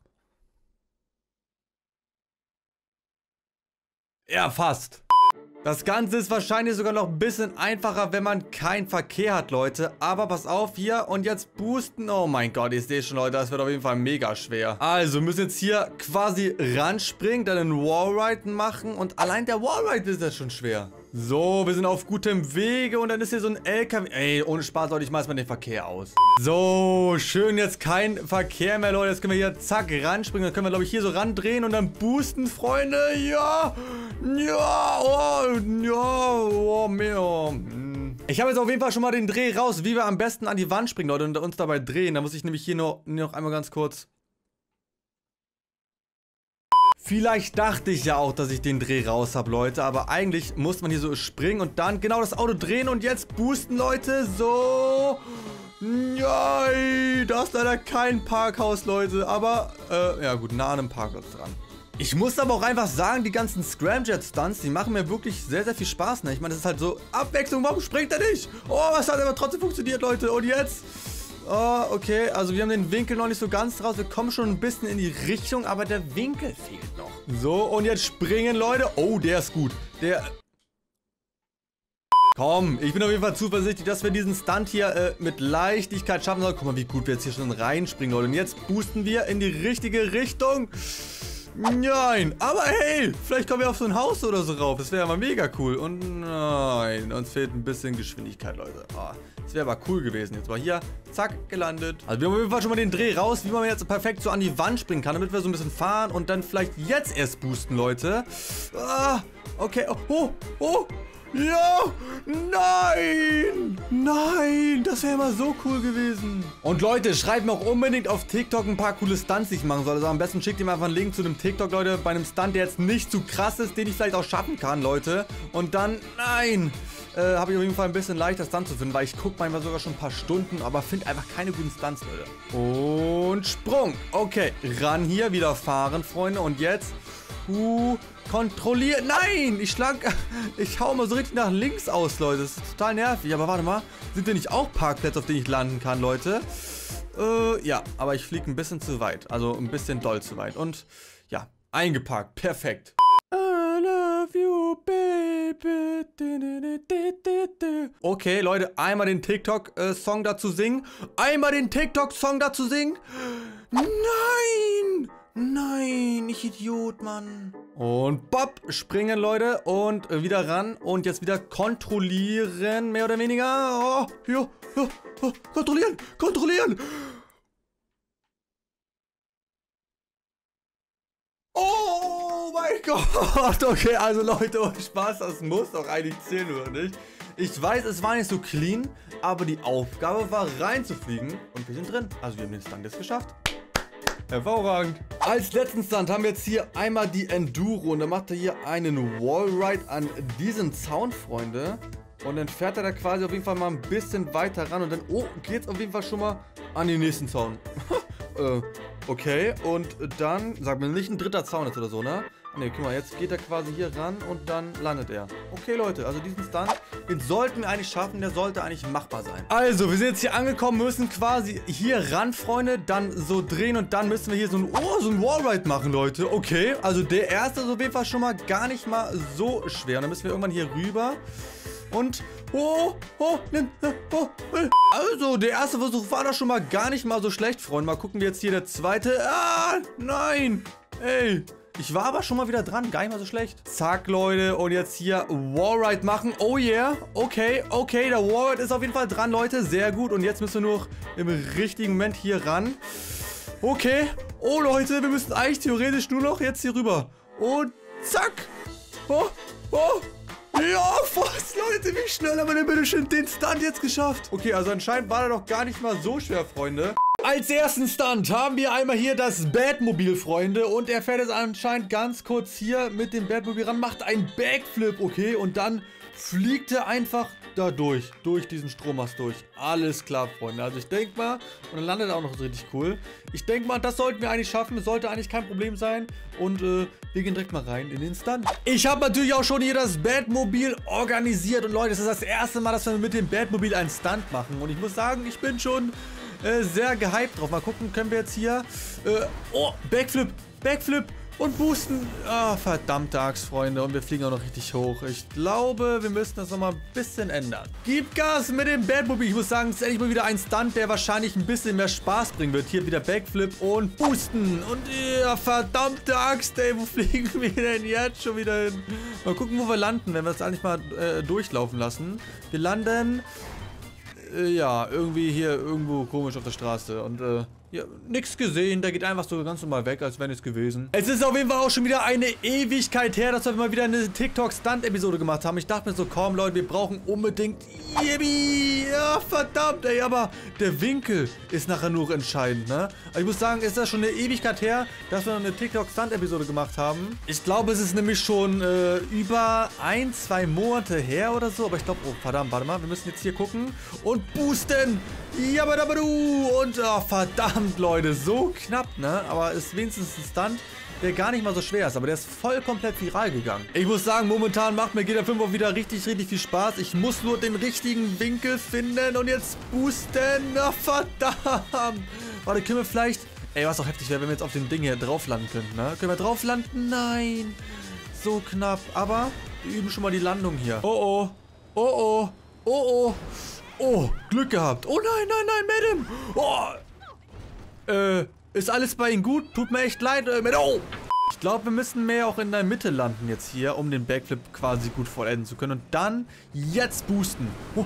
Ja, fast. Das Ganze ist wahrscheinlich sogar noch ein bisschen einfacher, wenn man keinen Verkehr hat, Leute. Aber pass auf, hier und jetzt boosten. Oh mein Gott, ich sehe schon, Leute, das wird auf jeden Fall mega schwer. Also, wir müssen jetzt hier quasi ranspringen, dann einen Wallride machen. Und allein der Wallride ist ja schon schwer. So, wir sind auf gutem Wege und dann ist hier so ein L K W. Ey, ohne Spaß, Leute, ich mach jetzt mal den Verkehr aus. So, schön, jetzt kein Verkehr mehr, Leute. Jetzt können wir hier zack ranspringen. Dann können wir, glaube ich, hier so randrehen und dann boosten, Freunde. Ja, ja, oh, ja, oh, mehr. Ich habe jetzt auf jeden Fall schon mal den Dreh raus, wie wir am besten an die Wand springen, Leute, und uns dabei drehen. Da muss ich nämlich hier noch, noch einmal ganz kurz... Vielleicht dachte ich ja auch, dass ich den Dreh raus habe, Leute. Aber eigentlich muss man hier so springen und dann genau das Auto drehen und jetzt boosten, Leute. So. Nein, da ist leider kein Parkhaus, Leute. Aber, äh, ja gut, nah an einem Parkhaus dran. Ich muss aber auch einfach sagen, die ganzen Scramjet-Stunts, die machen mir wirklich sehr, sehr viel Spaß, ne? Ich meine, das ist halt so Abwechslung. Warum springt er nicht? Oh, was hat aber trotzdem funktioniert, Leute. Und jetzt... Oh, okay, also wir haben den Winkel noch nicht so ganz raus. Wir kommen schon ein bisschen in die Richtung, aber der Winkel fehlt noch. So, und jetzt springen, Leute. Oh, der ist gut. Der... Komm, ich bin auf jeden Fall zuversichtlich, dass wir diesen Stunt hier äh, mit Leichtigkeit schaffen sollen. Guck mal, wie gut wir jetzt hier schon reinspringen, Leute. Und jetzt boosten wir in die richtige Richtung. Nein, aber hey, vielleicht kommen wir auf so ein Haus oder so rauf. Das wäre ja mal mega cool. Und nein, uns fehlt ein bisschen Geschwindigkeit, Leute. Oh, das wäre aber cool gewesen. Jetzt mal hier, zack, gelandet. Also wir haben auf jeden Fall schon mal den Dreh raus, wie man jetzt perfekt so an die Wand springen kann, damit wir so ein bisschen fahren und dann vielleicht jetzt erst boosten, Leute. Ah, okay, oh, oh, oh. Ja! Nein! Nein! Das wäre immer so cool gewesen. Und Leute, schreibt mir auch unbedingt auf TikTok ein paar coole Stunts, die ich machen soll. Also am besten schickt ihr mir einfach einen Link zu einem TikTok, Leute, bei einem Stunt, der jetzt nicht zu krass ist, den ich vielleicht auch schaffen kann, Leute. Und dann, nein! Äh, habe ich auf jeden Fall ein bisschen leichter Stunt zu finden, weil ich gucke manchmal sogar schon ein paar Stunden, aber finde einfach keine guten Stunts, Leute. Und Sprung. Okay, ran hier, wieder fahren, Freunde. Und jetzt... Uh, kontrolliert. Nein, ich schlag. Ich hau mal so richtig nach links aus, Leute. Das ist total nervig. Aber warte mal. Sind denn nicht auch Parkplätze, auf denen ich landen kann, Leute? Äh, ja. Aber ich fliege ein bisschen zu weit. Also ein bisschen doll zu weit. Und ja, eingeparkt. Perfekt. I love you, baby. Okay, Leute. Einmal den TikTok-Song dazu singen. Einmal den TikTok-Song dazu singen. Nein! Nein, ich Idiot, Mann. Und Bob, springen, Leute. Und äh, wieder ran. Und jetzt wieder kontrollieren, mehr oder weniger. Oh, ja, ja, oh, kontrollieren, kontrollieren. Oh mein Gott. Okay, also Leute, oh Spaß, das muss doch eigentlich zählen, oder nicht? Ich weiß, es war nicht so clean, aber die Aufgabe war reinzufliegen. Und wir sind drin. Also wir haben den Stunt jetzt geschafft. Hervorragend. Als letzten Stunt haben wir jetzt hier einmal die Enduro. Und dann macht er hier einen Wallride an diesen Zaun, Freunde. Und dann fährt er da quasi auf jeden Fall mal ein bisschen weiter ran. Und dann, oh, geht's auf jeden Fall schon mal an den nächsten Zaun. äh, okay. Und dann, sagt mir nicht ein dritter Zaun ist oder so, ne? Ne, guck mal, jetzt geht er quasi hier ran und dann landet er. Okay, Leute, also diesen Stunt, den sollten wir eigentlich schaffen, der sollte eigentlich machbar sein. Also, wir sind jetzt hier angekommen, müssen quasi hier ran, Freunde, dann so drehen und dann müssen wir hier so ein, oh, so ein Wallride machen, Leute. Okay, also der erste ist auf jeden Fall schon mal gar nicht mal so schwer. Und dann müssen wir irgendwann hier rüber und, oh, oh, oh, also, der erste Versuch war doch schon mal gar nicht mal so schlecht, Freunde. Mal gucken, wie jetzt hier der zweite, ah, nein, ey. Ich war aber schon mal wieder dran, gar nicht mal so schlecht. Zack, Leute, und jetzt hier Wallride machen. Oh yeah, okay, okay, der Wallride ist auf jeden Fall dran, Leute, sehr gut. Und jetzt müssen wir nur im richtigen Moment hier ran. Okay, oh Leute, wir müssen eigentlich theoretisch nur noch jetzt hier rüber. Und zack, oh, oh. Ja, fast, Leute, wie schnell haben wir denn bitte schön den Stunt jetzt geschafft? Okay, also anscheinend war der doch gar nicht mal so schwer, Freunde. Als ersten Stunt haben wir einmal hier das Batmobil, Freunde. Und er fährt jetzt anscheinend ganz kurz hier mit dem Batmobil ran, macht einen Backflip, okay? Und dann fliegt er einfach da durch, durch diesen Strommast durch. Alles klar, Freunde. Also ich denke mal, und dann landet er auch noch so richtig cool. Ich denke mal, das sollten wir eigentlich schaffen. Das sollte eigentlich kein Problem sein. Und äh, wir gehen direkt mal rein in den Stunt. Ich habe natürlich auch schon hier das Batmobil organisiert. Und Leute, es ist das erste Mal, dass wir mit dem Batmobil einen Stunt machen. Und ich muss sagen, ich bin schon äh, sehr gehypt drauf. Mal gucken, können wir jetzt hier... Äh, oh, Backflip, Backflip. Und boosten. Ah, verdammte Axt, Freunde. Und wir fliegen auch noch richtig hoch. Ich glaube, wir müssen das nochmal ein bisschen ändern. Gib Gas mit dem Batmobil. Ich muss sagen, es ist endlich mal wieder ein Stunt, der wahrscheinlich ein bisschen mehr Spaß bringen wird. Hier wieder Backflip und boosten. Und ja, verdammte Axt, ey. Wo fliegen wir denn jetzt schon wieder hin? Mal gucken, wo wir landen, wenn wir das eigentlich mal äh, durchlaufen lassen. Wir landen... Äh, ja, irgendwie hier irgendwo komisch auf der Straße. Und, äh... ja, nix gesehen, der geht einfach so ganz normal weg, als wäre nichts gewesen. Es ist auf jeden Fall auch schon wieder eine Ewigkeit her, dass wir mal wieder eine TikTok-Stunt-Episode gemacht haben. Ich dachte mir so, komm Leute, wir brauchen unbedingt... Yippie! Ja, verdammt, ey, aber der Winkel ist nachher nur entscheidend, ne? Aber ich muss sagen, ist das schon eine Ewigkeit her, dass wir eine TikTok-Stunt-Episode gemacht haben. Ich glaube, es ist nämlich schon äh, über ein, zwei Monate her oder so, aber ich glaube, oh verdammt, warte mal, wir müssen jetzt hier gucken und boosten! Jabadabadu! Und, oh, verdammt, Leute, so knapp, ne? Aber ist wenigstens ein Stunt, der gar nicht mal so schwer ist. Aber der ist voll komplett viral gegangen. Ich muss sagen, momentan macht mir G T A fünf auch wieder richtig, richtig viel Spaß. Ich muss nur den richtigen Winkel finden und jetzt boosten. Na, verdammt! Warte, können wir vielleicht... Ey, was auch heftig wäre, wenn wir jetzt auf dem Ding hier drauf landen könnten, ne? Können wir drauf landen? Nein! So knapp. Aber wir üben schon mal die Landung hier. Oh, oh. Oh, oh. Oh, oh. Oh, Glück gehabt. Oh nein, nein, nein, Madam. Oh. Äh, ist alles bei Ihnen gut? Tut mir echt leid, äh, Madam. Oh. Ich glaube, wir müssen mehr auch in der Mitte landen jetzt hier, um den Backflip quasi gut vollenden zu können. Und dann jetzt boosten. Oh.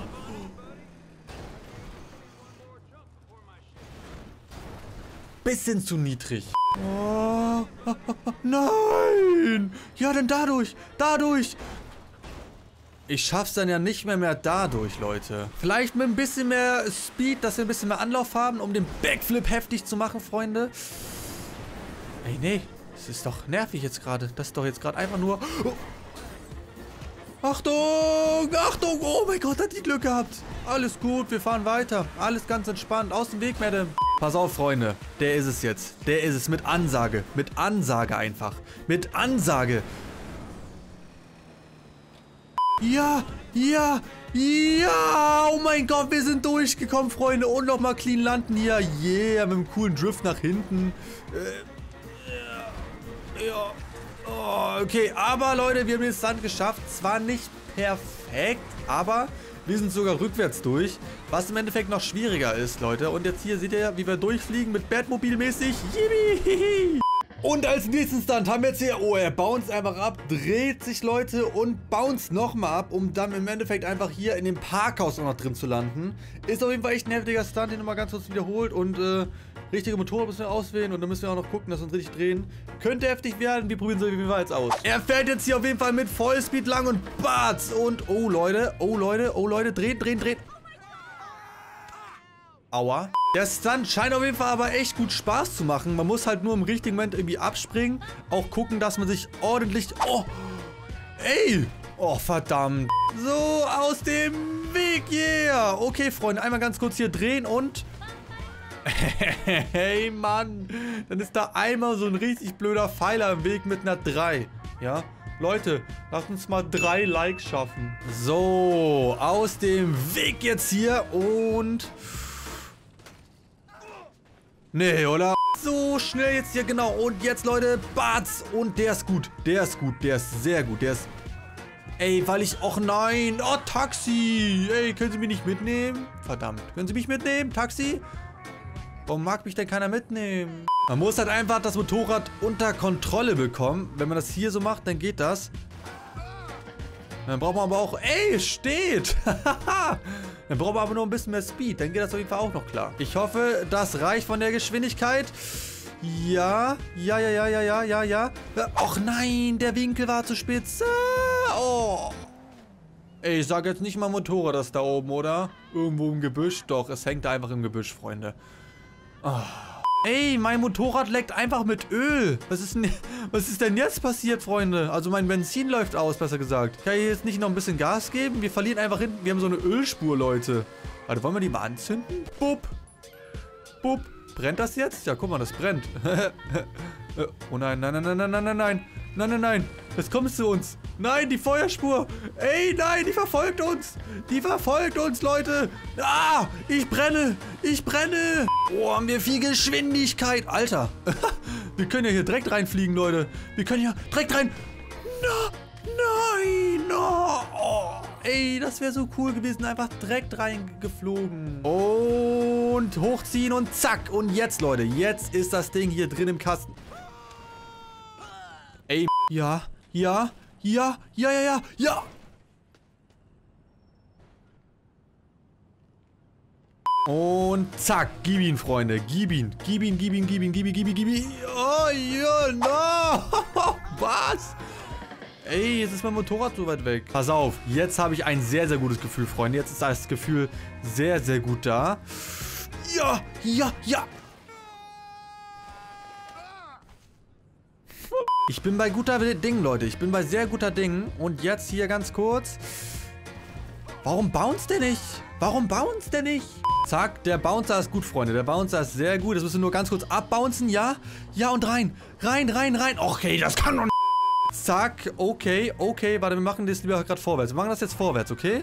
Bisschen zu niedrig. Oh. Nein. Ja, denn dadurch. Dadurch. Ich schaff's dann ja nicht mehr mehr dadurch, Leute. Vielleicht mit ein bisschen mehr Speed, dass wir ein bisschen mehr Anlauf haben, um den Backflip heftig zu machen, Freunde. Ey, nee. Das ist doch nervig jetzt gerade. Das ist doch jetzt gerade einfach nur... Oh. Achtung! Achtung! Oh mein Gott, hat die Glück gehabt. Alles gut, wir fahren weiter. Alles ganz entspannt. Aus dem Weg, Madam. Pass auf, Freunde. Der ist es jetzt. Der ist es mit Ansage. Mit Ansage einfach. Mit Ansage. Ja, ja, ja, oh mein Gott, wir sind durchgekommen, Freunde. Und nochmal clean landen hier. Yeah, mit einem coolen Drift nach hinten. Äh, ja, ja. Oh, okay, aber Leute, wir haben den Stunt geschafft. Zwar nicht perfekt, aber wir sind sogar rückwärts durch. Was im Endeffekt noch schwieriger ist, Leute. Und jetzt hier seht ihr, wie wir durchfliegen mit Batmobil-mäßig. Yippie! Und als nächsten Stunt haben wir jetzt hier, oh, er bounce einfach ab, dreht sich, Leute, und bounce nochmal ab, um dann im Endeffekt einfach hier in dem Parkhaus noch drin zu landen. Ist auf jeden Fall echt ein heftiger Stunt, den nochmal ganz kurz wiederholt und äh, richtige Motoren müssen wir auswählen und dann müssen wir auch noch gucken, dass wir uns richtig drehen. Könnte heftig werden, wir probieren es auf jeden Fall jetzt aus. Er fährt jetzt hier auf jeden Fall mit Vollspeed lang und batz und, oh Leute, oh Leute, oh Leute, drehen, drehen, drehen. Aua. Der Stunt scheint auf jeden Fall aber echt gut Spaß zu machen. Man muss halt nur im richtigen Moment irgendwie abspringen. Auch gucken, dass man sich ordentlich... Oh! Ey! Oh, verdammt. So, aus dem Weg, yeah! Okay, Freunde, einmal ganz kurz hier drehen und... Hey, Mann! Dann ist da einmal so ein richtig blöder Pfeiler im Weg mit einer drei. Ja? Leute, lasst uns mal drei Likes schaffen. So, aus dem Weg jetzt hier und... Nee, oder? So schnell jetzt hier, genau. Und jetzt, Leute, batz. Und der ist gut. Der ist gut. Der ist sehr gut. Der ist... Ey, weil ich... Och nein. Oh, Taxi. Ey, können Sie mich nicht mitnehmen? Verdammt. Können Sie mich mitnehmen? Taxi? Warum mag mich denn keiner mitnehmen? Man muss halt einfach das Motorrad unter Kontrolle bekommen. Wenn man das hier so macht, dann geht das. Dann braucht man aber auch... Ey, steht! Dann brauchen wir aber nur ein bisschen mehr Speed. Dann geht das auf jeden Fall auch noch klar. Ich hoffe, das reicht von der Geschwindigkeit. Ja, ja, ja, ja, ja, ja, ja, ja. Och nein, der Winkel war zu spitz. Oh. Ey, ich sag jetzt nicht mal Motorrad, das da oben, oder? Irgendwo im Gebüsch. Doch, es hängt einfach im Gebüsch, Freunde. Oh. Ey, mein Motorrad leckt einfach mit Öl. Was ist denn, was ist denn jetzt passiert, Freunde? Also mein Benzin läuft aus, besser gesagt. Kann ich jetzt nicht noch ein bisschen Gas geben? Wir verlieren einfach hinten. Wir haben so eine Ölspur, Leute. Warte, wollen wir die mal anzünden? Bup. Bup. Brennt das jetzt? Ja, guck mal, das brennt. Oh nein, nein, nein, nein, nein, nein, nein, nein. Nein, nein, nein. Jetzt kommst du uns. Nein, die Feuerspur. Ey, nein, die verfolgt uns. Die verfolgt uns, Leute. Ah, ich brenne. Ich brenne. Oh, haben wir viel Geschwindigkeit. Alter. Wir können ja hier direkt reinfliegen, Leute. Wir können ja direkt rein... Na, nein! No. Oh, ey, das wäre so cool gewesen. Einfach direkt reingeflogen. Und hochziehen und zack. Und jetzt, Leute, jetzt ist das Ding hier drin im Kasten. Ey, ja, ja, ja, ja, ja, ja, ja. Und zack, gib ihn, Freunde. Gib ihn, gib ihn, gib ihn, gib ihn, gib ihn, gib ihn, gib ihn. Oh, ja, no. Was? Ey, jetzt ist mein Motorrad so weit weg. Pass auf, jetzt habe ich ein sehr, sehr gutes Gefühl, Freunde. Jetzt ist das Gefühl sehr, sehr gut da. Ja, ja, ja. Ich bin bei guter Ding, Leute. Ich bin bei sehr guter Ding. Und jetzt hier ganz kurz. Warum bounce der nicht? Warum bounce der nicht? Zack, der Bouncer ist gut, Freunde. Der Bouncer ist sehr gut. Das müssen wir nur ganz kurz abbouncen. Ja, ja und rein. Rein, rein, rein. Okay, das kann doch nicht. Zack, okay, okay. Warte, wir machen das lieber gerade vorwärts. Wir machen das jetzt vorwärts, okay?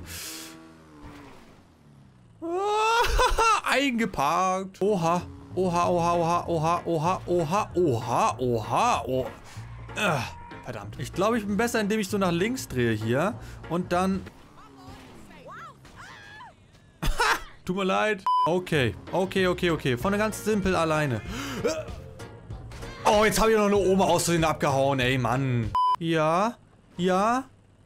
Eingeparkt. Oha, oha, oha, oha, oha, oha, oha, oha, oha, oha. Äh, verdammt. Ich glaube, ich bin besser, indem ich so nach links drehe hier. Und dann... Tut mir leid. Okay, okay, okay, okay. Von ganz simpel alleine. Oh, jetzt habe ich noch eine Oma aus Versehen abgehauen. Ey, Mann. Ja, ja.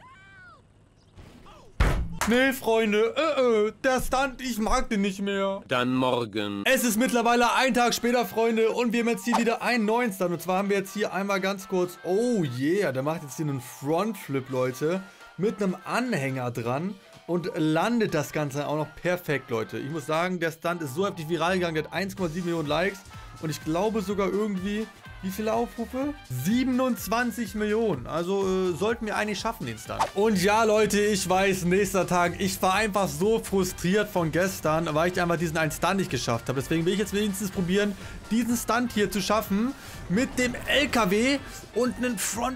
Nee, Freunde. Äh, äh, der Stunt, ich mag den nicht mehr. Dann morgen. Es ist mittlerweile ein Tag später, Freunde. Und wir haben jetzt hier wieder einen neuen Stunt. Und zwar haben wir jetzt hier einmal ganz kurz... Oh yeah, der macht jetzt hier einen Frontflip, Leute. Mit einem Anhänger dran. Und landet das Ganze auch noch perfekt, Leute. Ich muss sagen, der Stunt ist so heftig viral gegangen. Der hat eins Komma sieben Millionen Likes. Und ich glaube sogar irgendwie... Wie viele Aufrufe? siebenundzwanzig Millionen. Also äh, sollten wir eigentlich schaffen, den Stunt. Und ja, Leute, ich weiß, nächster Tag. Ich war einfach so frustriert von gestern, weil ich einfach diesen einen Stunt nicht geschafft habe. Deswegen will ich jetzt wenigstens probieren, diesen Stunt hier zu schaffen. Mit dem L K W und einem Front...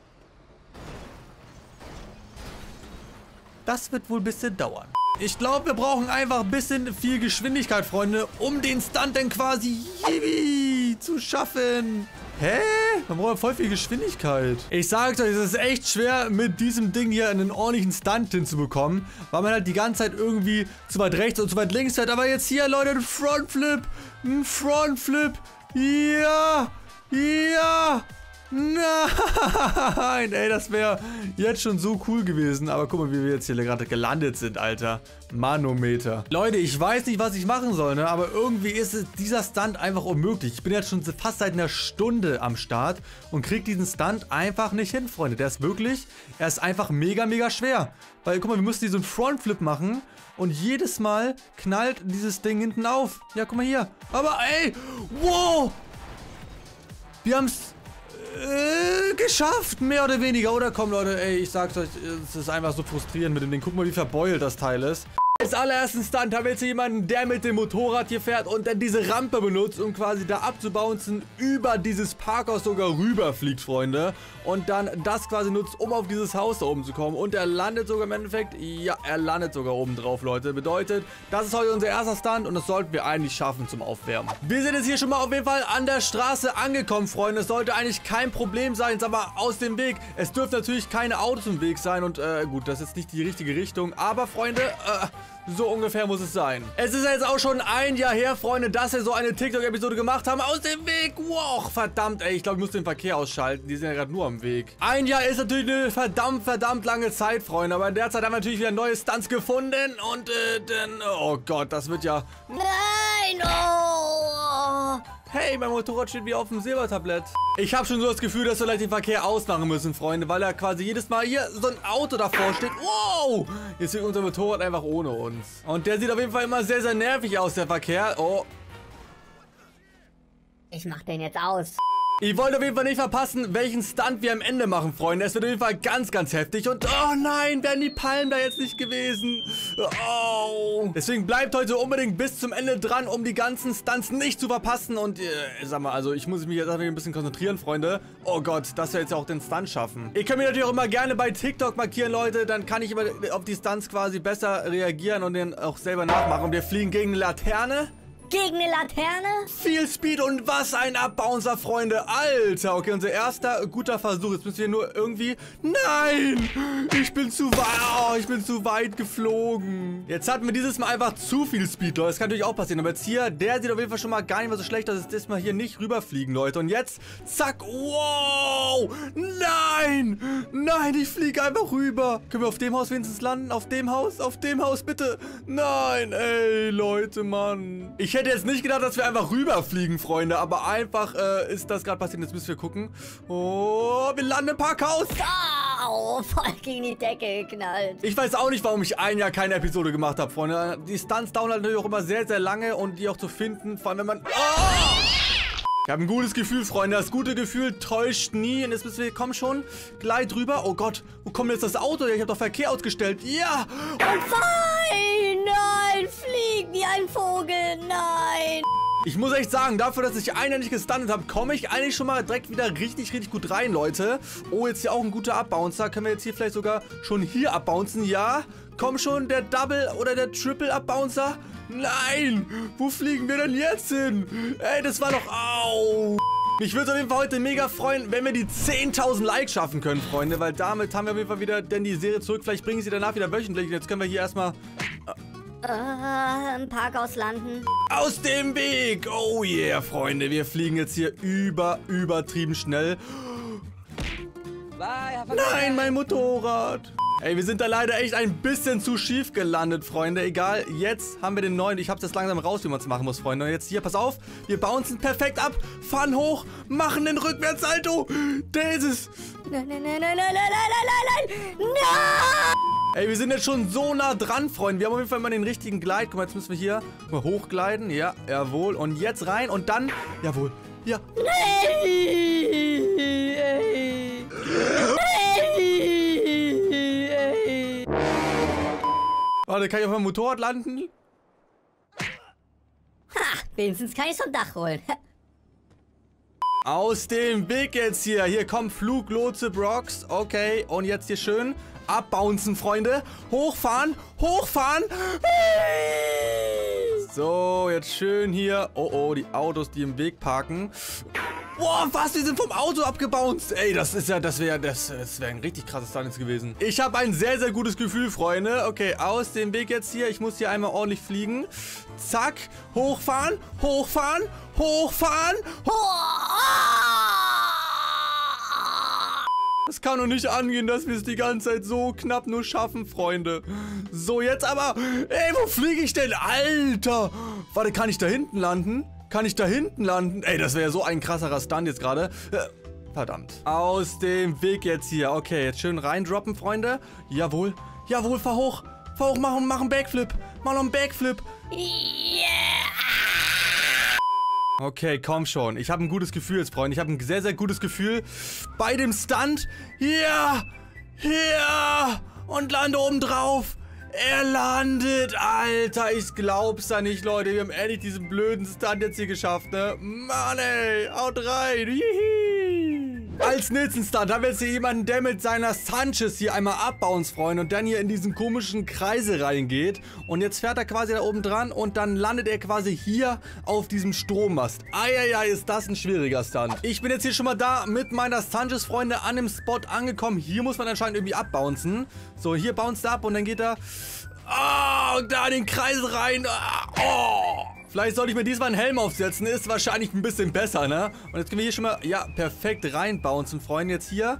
Das wird wohl ein bisschen dauern. Ich glaube, wir brauchen einfach ein bisschen viel Geschwindigkeit, Freunde, um den Stunt dann quasi zu schaffen. Hä? Man braucht voll viel Geschwindigkeit. Ich sag's euch, es ist echt schwer, mit diesem Ding hier einen ordentlichen Stunt hinzubekommen, weil man halt die ganze Zeit irgendwie zu weit rechts und zu weit links fährt. Aber jetzt hier, Leute, ein Frontflip. Ein Frontflip. Ja. Ja. Nein, ey, das wäre jetzt schon so cool gewesen. Aber guck mal, wie wir jetzt hier gerade gelandet sind, Alter. Manometer. Leute, ich weiß nicht, was ich machen soll, ne? Aber irgendwie ist es, dieser Stunt einfach unmöglich. Ich bin jetzt schon fast seit einer Stunde am Start und krieg diesen Stunt einfach nicht hin, Freunde. Der ist wirklich, er ist einfach mega, mega schwer. Weil, guck mal, wir müssen diesen Frontflip machen und jedes Mal knallt dieses Ding hinten auf. Ja, guck mal hier. Aber, ey, wow! Wir haben's... Äh, geschafft, mehr oder weniger, oder? Komm, Leute, ey, ich sag's euch, es ist einfach so frustrierend mit dem Ding. Guck mal, wie verbeult das Teil ist. Als allerersten Stunt haben wir jetzt hier jemanden, der mit dem Motorrad hier fährt und dann diese Rampe benutzt, um quasi da abzubouncen, über dieses Parkhaus sogar rüberfliegt, Freunde. Und dann das quasi nutzt, um auf dieses Haus da oben zu kommen. Und er landet sogar im Endeffekt, ja, er landet sogar oben drauf, Leute. Bedeutet, das ist heute unser erster Stunt und das sollten wir eigentlich schaffen zum Aufwärmen. Wir sind jetzt hier schon mal auf jeden Fall an der Straße angekommen, Freunde. Es sollte eigentlich kein Problem sein, sag mal, aus dem Weg. Es dürfen natürlich keine Autos im Weg sein und, äh, gut, das ist nicht die richtige Richtung. Aber, Freunde, äh... so ungefähr muss es sein. Es ist jetzt auch schon ein Jahr her, Freunde, dass wir so eine TikTok-Episode gemacht haben. Aus dem Weg. Wow, verdammt, ey. Ich glaube, ich muss den Verkehr ausschalten. Die sind ja gerade nur am Weg. Ein Jahr ist natürlich eine verdammt, verdammt lange Zeit, Freunde. Aber in der Zeit haben wir natürlich wieder neue Stunts gefunden. Und, äh, dann... Oh Gott, das wird ja... Nein, oh. Hey, mein Motorrad steht wie auf dem Silbertablett. Ich habe schon so das Gefühl, dass wir gleich den Verkehr ausmachen müssen, Freunde, weil er quasi jedes Mal hier so ein Auto davor steht. Wow! Jetzt wird unser Motorrad einfach ohne uns. Und der sieht auf jeden Fall immer sehr, sehr nervig aus, der Verkehr. Oh. Ich mach den jetzt aus. Ich wollte auf jeden Fall nicht verpassen, welchen Stunt wir am Ende machen, Freunde. Es wird auf jeden Fall ganz, ganz heftig. Und oh nein, wären die Palmen da jetzt nicht gewesen. Oh. Deswegen bleibt heute unbedingt bis zum Ende dran, um die ganzen Stunts nicht zu verpassen. Und äh, sag mal, also ich muss mich jetzt ein bisschen konzentrieren, Freunde. Oh Gott, dass wir jetzt auch den Stunt schaffen. Ihr könnt mich natürlich auch immer gerne bei TikTok markieren, Leute. Dann kann ich immer auf die Stunts quasi besser reagieren und den auch selber nachmachen. Und wir fliegen gegen eine Laterne. Gegen eine Laterne? Viel Speed und was ein Abbouncer, Freunde. Alter, okay, unser erster guter Versuch. Jetzt müssen wir nur irgendwie... Nein! Ich bin zu weit... Oh, ich bin zu weit geflogen. Jetzt hatten wir dieses Mal einfach zu viel Speed, Leute. Das kann natürlich auch passieren. Aber jetzt hier, der sieht auf jeden Fall schon mal gar nicht mehr so schlecht aus. Jetzt ist mal hier nicht rüberfliegen, Leute. Und jetzt, zack, wow! Nein! Nein, ich fliege einfach rüber. Können wir auf dem Haus wenigstens landen? Auf dem Haus? Auf dem Haus, bitte? Nein, ey, Leute, Mann. Ich Ich hätte jetzt nicht gedacht, dass wir einfach rüberfliegen, Freunde, aber einfach äh, ist das gerade passiert. Jetzt müssen wir gucken. Oh, wir landen im Parkhaus. Au, voll gegen die Decke geknallt. Ich weiß auch nicht, warum ich ein Jahr keine Episode gemacht habe, Freunde. Die Stunts dauern halt natürlich auch immer sehr, sehr lange und die auch zu finden, vor allem wenn man... Oh! Ich habe ein gutes Gefühl, Freunde. Das gute Gefühl täuscht nie. Und jetzt müssen wir... Komm schon, gleich drüber. Oh Gott, wo kommt jetzt das Auto? Ich habe doch Verkehr ausgestellt. Ja! Und nein, nein, flieg wie ein Vogel, nein. Ich muss echt sagen, dafür, dass ich einen nicht gestuntet habe, komme ich eigentlich schon mal direkt wieder richtig, richtig gut rein, Leute. Oh, jetzt hier auch ein guter Abbouncer. Können wir jetzt hier vielleicht sogar schon hier abbouncen? Ja, komm schon, der Double oder der Triple Abbouncer. Nein, wo fliegen wir denn jetzt hin? Ey, das war doch... Au! Mich würde auf jeden Fall heute mega freuen, wenn wir die zehntausend Likes schaffen können, Freunde. Weil damit haben wir auf jeden Fall wieder denn die Serie zurück. Vielleicht bringen sie danach wieder wöchentlich. Jetzt können wir hier erstmal... Äh, im Parkhaus landen. Aus dem Weg! Oh yeah, Freunde. Wir fliegen jetzt hier über, übertrieben schnell. Nein, mein Motorrad! Ey, wir sind da leider echt ein bisschen zu schief gelandet, Freunde. Egal, jetzt haben wir den neuen. Ich hab's jetzt langsam raus, wie man es machen muss, Freunde. Und jetzt hier, pass auf. Wir bouncen perfekt ab, fahren hoch, machen den Rückwärtssalto. Der ist es. Nein, nein, nein, nein, nein, nein, nein, nein, nein, nein! Ey, wir sind jetzt schon so nah dran, Freunde. Wir haben auf jeden Fall mal den richtigen Gleit. Guck mal, jetzt müssen wir hier mal hochgleiten. Ja, jawohl. Und jetzt rein und dann, jawohl. Ja. Warte, kann ich auf meinem Motorrad landen? Ha, wenigstens kann ich vom Dach holen. Aus dem Weg jetzt hier. Hier kommt Fluglotse Brox. Okay, und jetzt hier schön abbouncen, Freunde. Hochfahren, hochfahren. So, jetzt schön hier. Oh, oh, die Autos, die im Weg parken. Boah, was? Wir sind vom Auto abgebounced. Ey, das ist ja, das wäre, das, das wäre ein richtig krasses Stunt jetzt gewesen. Ich habe ein sehr, sehr gutes Gefühl, Freunde. Okay, aus dem Weg jetzt hier. Ich muss hier einmal ordentlich fliegen. Zack, hochfahren, hochfahren, hochfahren. Es kann doch nicht angehen, dass wir es die ganze Zeit so knapp nur schaffen, Freunde. So, jetzt aber. Ey, wo fliege ich denn? Alter. Warte, kann ich da hinten landen? Kann ich da hinten landen? Ey, das wäre ja so ein krasserer Stunt jetzt gerade. Äh, verdammt. Aus dem Weg jetzt hier. Okay, jetzt schön reindroppen, Freunde. Jawohl. Jawohl, fahr hoch. Fahr hoch, mach, mach einen Backflip. Mach noch einen Backflip. Yeah. Okay, komm schon. Ich habe ein gutes Gefühl jetzt, Freunde. Ich habe ein sehr, sehr gutes Gefühl bei dem Stunt. Hier. Hier. Und lande oben drauf. Er landet, Alter, ich glaub's da nicht, Leute. Wir haben ehrlich diesen blöden Stunt jetzt hier geschafft, ne? Mann, ey, haut rein. Hihi. Als nächsten Stunt haben wir jetzt hier jemanden, der mit seiner Sanchez hier einmal abbounced, Freunde, und dann hier in diesen komischen Kreise reingeht. Und jetzt fährt er quasi da oben dran und dann landet er quasi hier auf diesem Strommast. Eieiei, ist das ein schwieriger Stunt. Ich bin jetzt hier schon mal da mit meiner Sanchez, Freunde, an dem Spot angekommen. Hier muss man anscheinend irgendwie abbouncen. So, hier bounced er ab und dann geht er... Oh, da in den Kreis rein. Oh. Vielleicht sollte ich mir diesmal einen Helm aufsetzen. Ist wahrscheinlich ein bisschen besser, ne? Und jetzt können wir hier schon mal, ja, perfekt reinbouncen, Freunde. Jetzt hier.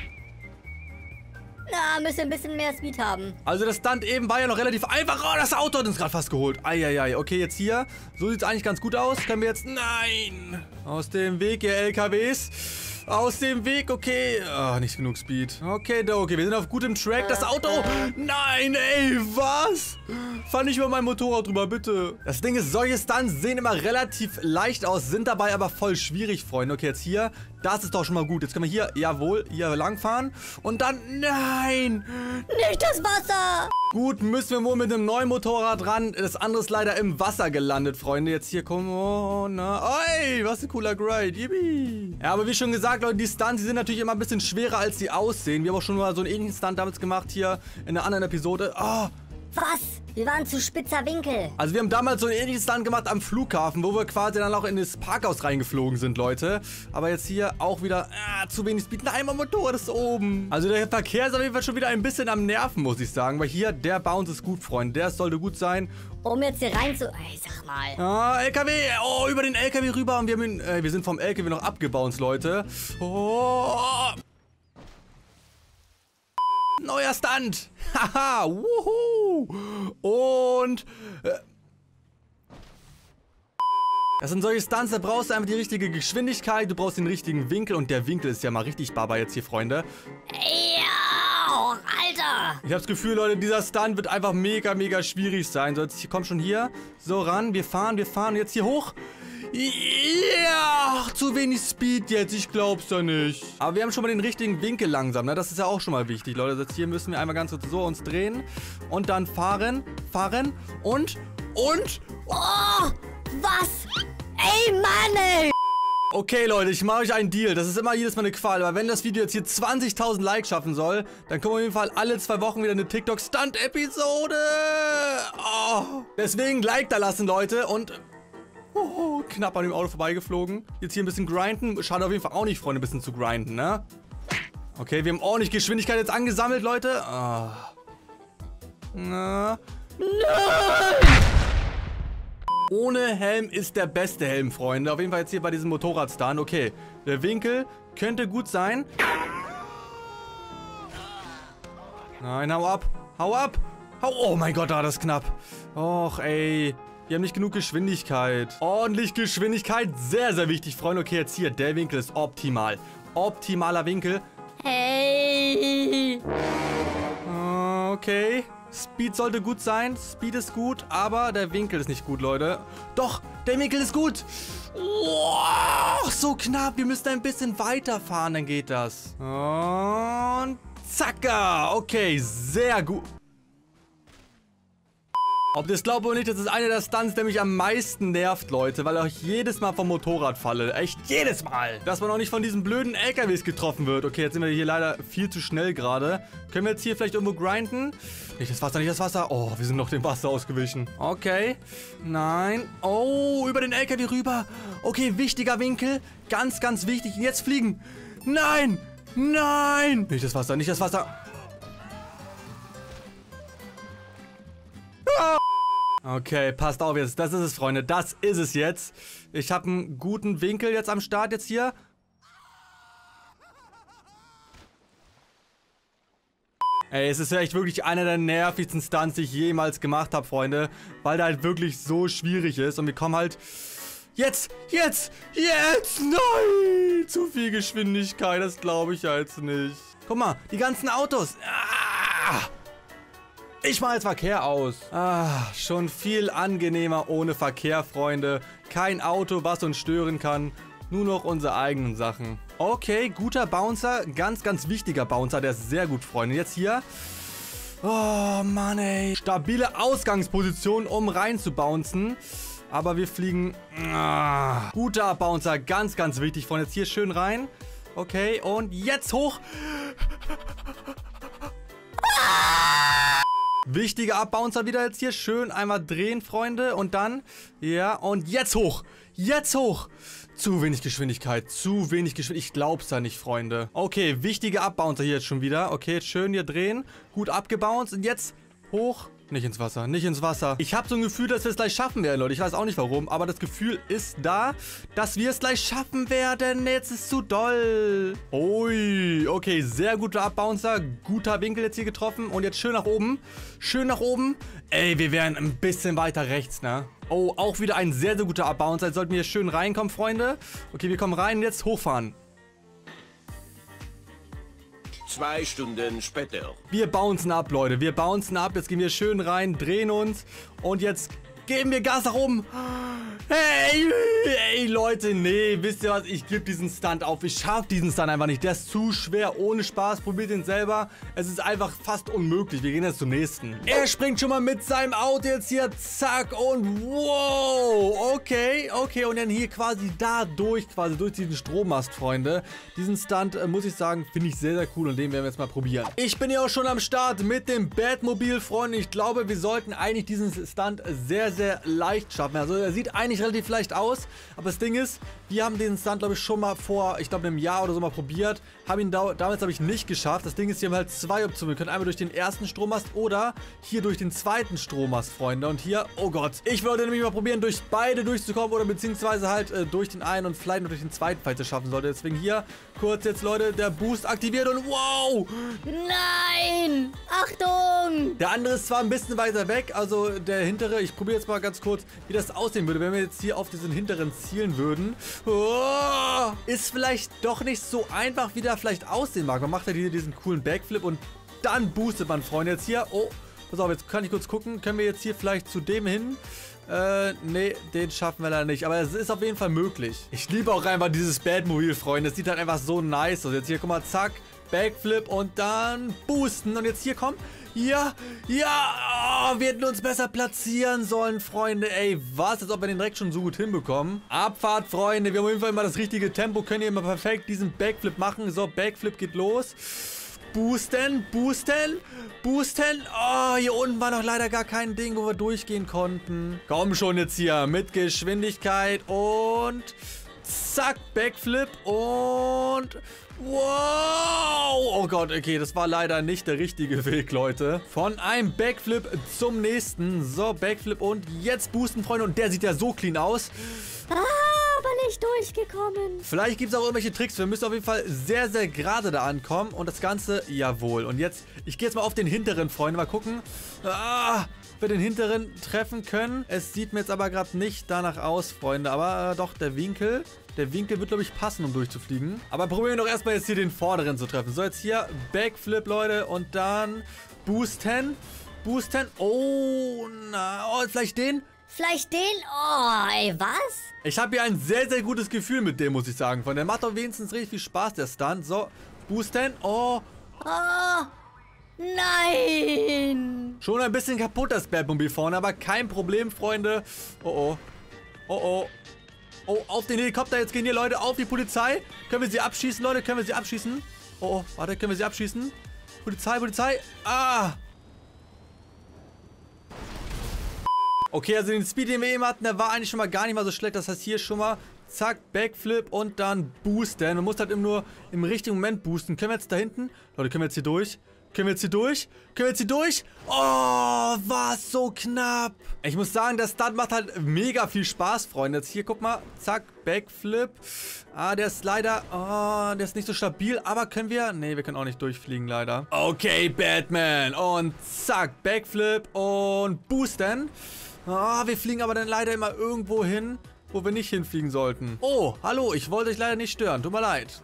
Na, müssen wir ein bisschen mehr Speed haben. Also das Stunt eben war ja noch relativ einfach. Oh, das Auto hat uns gerade fast geholt. Eieiei. Okay, jetzt hier. So sieht es eigentlich ganz gut aus. Können wir jetzt... Nein! Aus dem Weg, ihr L K Ws. Aus dem Weg, okay. Ah, nicht genug Speed. Okay, okay, wir sind auf gutem Track. Das Auto. Nein, ey, was? Fahr nicht über mein Motorrad drüber, bitte. Das Ding ist, solche Stunts sehen immer relativ leicht aus, sind dabei aber voll schwierig, Freunde. Okay, jetzt hier. Das ist doch schon mal gut. Jetzt können wir hier, jawohl, hier langfahren. Und dann, nein. Nicht das Wasser. Gut, müssen wir wohl mit einem neuen Motorrad ran. Das andere ist leider im Wasser gelandet, Freunde. Jetzt hier, komm, oh, na. Ey, was ein cooler Grade. Yippie. Ja, aber wie schon gesagt, Leute, die Stunts, die sind natürlich immer ein bisschen schwerer, als sie aussehen. Wir haben auch schon mal so einen ähnlichen Stunt damals gemacht hier in einer anderen Episode. Oh, Was? Wir waren zu spitzer Winkel. Also wir haben damals so ein ähnliches Stunt gemacht am Flughafen, wo wir quasi dann auch in das Parkhaus reingeflogen sind, Leute. Aber jetzt hier auch wieder ah, zu wenig Speed. Nein, mein Motorrad ist oben. Also der Verkehr ist auf jeden Fall schon wieder ein bisschen am Nerven, muss ich sagen. Weil hier, der Bounce ist gut, Freunde. Der sollte gut sein. Um jetzt hier rein zu... Ey, sag mal. Ah, L K W. Oh, über den L K W rüber. Und wir, haben ihn, äh, wir sind vom L K W noch abgebounced, Leute. Oh... Neuer Stunt. Haha, wuhu. Und... Äh, das sind solche Stunts, da brauchst du einfach die richtige Geschwindigkeit, du brauchst den richtigen Winkel und der Winkel ist ja mal richtig baba jetzt hier, Freunde. Ja, Alter. Ich habe das Gefühl, Leute, dieser Stunt wird einfach mega, mega schwierig sein. So, jetzt hier, komm schon hier, so ran, wir fahren, wir fahren jetzt hier hoch. Ja, zu wenig Speed jetzt, ich glaub's ja nicht. Aber wir haben schon mal den richtigen Winkel langsam, ne? Das ist ja auch schon mal wichtig, Leute. Jetzt hier müssen wir einmal ganz kurz so uns drehen und dann fahren, fahren und, und... Oh, was? Ey, Mann, ey. Okay, Leute, ich mache euch einen Deal. Das ist immer jedes Mal eine Qual, aber wenn das Video jetzt hier zwanzigtausend Likes schaffen soll, dann kommen auf jeden Fall alle zwei Wochen wieder eine TikTok-Stunt-Episode. Oh. Deswegen Like da lassen, Leute, und... Oh, knapp an dem Auto vorbeigeflogen. Jetzt hier ein bisschen grinden. Schade auf jeden Fall auch nicht, Freunde, ein bisschen zu grinden, ne? Okay, wir haben ordentlich Geschwindigkeit jetzt angesammelt, Leute. Oh. Na. Nein! Ohne Helm ist der beste Helm, Freunde. Auf jeden Fall jetzt hier bei diesem Motorradstand. Okay, der Winkel könnte gut sein. Nein, hau ab. Hau ab. Hau. Oh mein Gott, da war das knapp. Och, ey. Wir haben nicht genug Geschwindigkeit. Ordentlich Geschwindigkeit. Sehr, sehr wichtig, Freunde. Okay, jetzt hier. Der Winkel ist optimal. Optimaler Winkel. Hey. Okay. Speed sollte gut sein. Speed ist gut, aber der Winkel ist nicht gut, Leute. Doch, der Winkel ist gut. Oh, so knapp. Wir müssen ein bisschen weiterfahren, dann geht das. Und zacka. Okay, sehr gut. Ob ihr es glaubt oder nicht, das ist einer der Stunts, der mich am meisten nervt, Leute, weil ich jedes Mal vom Motorrad falle. Echt jedes Mal. Dass man auch nicht von diesen blöden L K Ws getroffen wird. Okay, jetzt sind wir hier leider viel zu schnell gerade. Können wir jetzt hier vielleicht irgendwo grinden? Nicht das Wasser, nicht das Wasser. Oh, wir sind noch dem Wasser ausgewichen. Okay. Nein. Oh, über den L K W rüber. Okay, wichtiger Winkel. Ganz, ganz wichtig. Jetzt fliegen. Nein. Nein. Nicht das Wasser, nicht das Wasser. Okay, passt auf jetzt. Das ist es, Freunde. Das ist es jetzt. Ich habe einen guten Winkel jetzt am Start jetzt hier. Ey, es ist ja echt wirklich einer der nervigsten Stunts, die ich jemals gemacht habe, Freunde. Weil der halt wirklich so schwierig ist. Und wir kommen halt... Jetzt! Jetzt! Jetzt! Nein! Zu viel Geschwindigkeit, das glaube ich ja jetzt nicht. Guck mal, die ganzen Autos. Ah! Ich mache jetzt Verkehr aus. Ah, schon viel angenehmer ohne Verkehr, Freunde. Kein Auto, was uns stören kann. Nur noch unsere eigenen Sachen. Okay, guter Bouncer. Ganz, ganz wichtiger Bouncer. Der ist sehr gut, Freunde. Jetzt hier. Oh, Mann, ey. Stabile Ausgangsposition, um rein zu bouncen. Aber wir fliegen... Ah, guter Bouncer. Ganz, ganz wichtig, Freunde. Jetzt hier schön rein. Okay, und jetzt hoch. Wichtiger Abbouncer wieder jetzt hier. Schön einmal drehen, Freunde. Und dann, ja, und jetzt hoch. Jetzt hoch. Zu wenig Geschwindigkeit. Zu wenig Geschwindigkeit. Ich glaub's ja nicht, Freunde. Okay, wichtiger Abbouncer hier jetzt schon wieder. Okay, jetzt schön hier drehen. Gut abgebounced. Und jetzt hoch. Nicht ins Wasser, nicht ins Wasser. Ich habe so ein Gefühl, dass wir es gleich schaffen werden, Leute. Ich weiß auch nicht warum, aber das Gefühl ist da, dass wir es gleich schaffen werden. Jetzt ist zu doll. Ui, okay, sehr guter Abbouncer. Guter Winkel jetzt hier getroffen. Und jetzt schön nach oben. Schön nach oben. Ey, wir wären ein bisschen weiter rechts, ne? Oh, auch wieder ein sehr, sehr guter Abbouncer. Jetzt sollten wir hier schön reinkommen, Freunde. Okay, wir kommen rein und jetzt hochfahren. Zwei Stunden später. Wir bouncen ab, Leute. Wir bouncen ab. Jetzt gehen wir schön rein, drehen uns. Und jetzt geben wir Gas nach oben. Hey, hey, Leute. Nee, wisst ihr was? Ich gebe diesen Stunt auf. Ich schaffe diesen Stunt einfach nicht. Der ist zu schwer. Ohne Spaß. Probiert ihn selber. Es ist einfach fast unmöglich. Wir gehen jetzt zum nächsten. Er springt schon mal mit seinem Auto jetzt hier. Zack. Und wow. okay, okay. Und dann hier quasi da durch, quasi durch diesen Strommast, Freunde. Diesen Stunt, äh, muss ich sagen, finde ich sehr, sehr cool und den werden wir jetzt mal probieren. Ich bin ja auch schon am Start mit dem Batmobil, Freunde. Ich glaube, wir sollten eigentlich diesen Stunt sehr, sehr leicht schaffen. Also er sieht eigentlich relativ leicht aus, aber das Ding ist, wir haben diesen Stunt, glaube ich, schon mal vor, ich glaube, einem Jahr oder so mal probiert. Haben ihn da, damals, habe ich, nicht geschafft. Das Ding ist, hier haben wir halt zwei Optionen. Wir können einmal durch den ersten Strommast oder hier durch den zweiten Strommast, Freunde. Und hier, oh Gott, ich wollte nämlich mal probieren, durch beide durchzukommen oder beziehungsweise halt äh, durch den einen und vielleicht noch durch den zweiten, falls es schaffen sollte. Deswegen hier kurz jetzt, Leute, der Boost aktiviert und wow! Nein! Achtung! Der andere ist zwar ein bisschen weiter weg, also der hintere, ich probiere jetzt mal ganz kurz, wie das aussehen würde, wenn wir jetzt hier auf diesen hinteren zielen würden. Oh, ist vielleicht doch nicht so einfach, wie der vielleicht aussehen mag. Man macht ja hier diesen coolen Backflip und dann boostet man, Freunde. Jetzt hier, oh, pass auf, jetzt kann ich kurz gucken. Können wir jetzt hier vielleicht zu dem hin? Äh, nee, den schaffen wir leider nicht. Aber es ist auf jeden Fall möglich. Ich liebe auch einfach dieses Batmobil, Freunde. Es sieht halt einfach so nice aus. Jetzt hier, guck mal, zack, Backflip und dann boosten. Und jetzt hier, komm. Ja, ja, oh, wir hätten uns besser platzieren sollen, Freunde. Ey, was? Als ob wir den direkt schon so gut hinbekommen. Abfahrt, Freunde. Wir haben auf jeden Fall immer das richtige Tempo. Können hier immer perfekt diesen Backflip machen. So, Backflip geht los. Boosten, boosten, boosten. Oh, hier unten war noch leider gar kein Ding, wo wir durchgehen konnten. Komm schon jetzt hier mit Geschwindigkeit und zack, Backflip und wow. Oh Gott, okay, das war leider nicht der richtige Weg, Leute. Von einem Backflip zum nächsten. So, Backflip und jetzt boosten, Freunde. Und der sieht ja so clean aus. Ah, aber nicht durchgekommen. Vielleicht gibt es auch irgendwelche Tricks. Wir müssen auf jeden Fall sehr, sehr gerade da ankommen. Und das Ganze, jawohl. Und jetzt, ich gehe jetzt mal auf den hinteren, Freunde. Mal gucken, ah, ob wir den hinteren treffen können. Es sieht mir jetzt aber gerade nicht danach aus, Freunde. Aber äh, doch, der Winkel. Der Winkel wird, glaube ich, passen, um durchzufliegen. Aber probieren wir doch erstmal jetzt hier den vorderen zu treffen. So, jetzt hier Backflip, Leute. Und dann boosten. Boosten. Oh, na, oh, vielleicht den. Vielleicht den? Oh, ey, was? Ich habe hier ein sehr, sehr gutes Gefühl mit dem, muss ich sagen. Von der macht doch wenigstens richtig viel Spaß, der Stunt. So, boosten. Oh. Oh, nein. Schon ein bisschen kaputt, das Batmobil vorne, aber kein Problem, Freunde. Oh, oh. Oh, oh. Oh, auf den Helikopter. Jetzt gehen hier Leute auf die Polizei. Können wir sie abschießen, Leute? Können wir sie abschießen? Oh, oh. Warte, können wir sie abschießen? Polizei, Polizei. Ah. Okay, also den Speed, den wir eben hatten, der war eigentlich schon mal gar nicht mal so schlecht. Das heißt, hier schon mal, zack, Backflip und dann boosten. Man muss halt eben nur im richtigen Moment boosten. Können wir jetzt da hinten? Leute, können wir jetzt hier durch? Können wir jetzt hier durch? Können wir jetzt hier durch? Oh, war so knapp. Ich muss sagen, der Stunt macht halt mega viel Spaß, Freunde. Jetzt hier, guck mal, zack, Backflip. Ah, der ist leider, oh, der ist nicht so stabil. Aber können wir? Nee, wir können auch nicht durchfliegen, leider. Okay, Batman. Und zack, Backflip und boosten. Ah, wir fliegen aber dann leider immer irgendwo hin, wo wir nicht hinfliegen sollten. Oh, hallo, ich wollte euch leider nicht stören. Tut mir leid.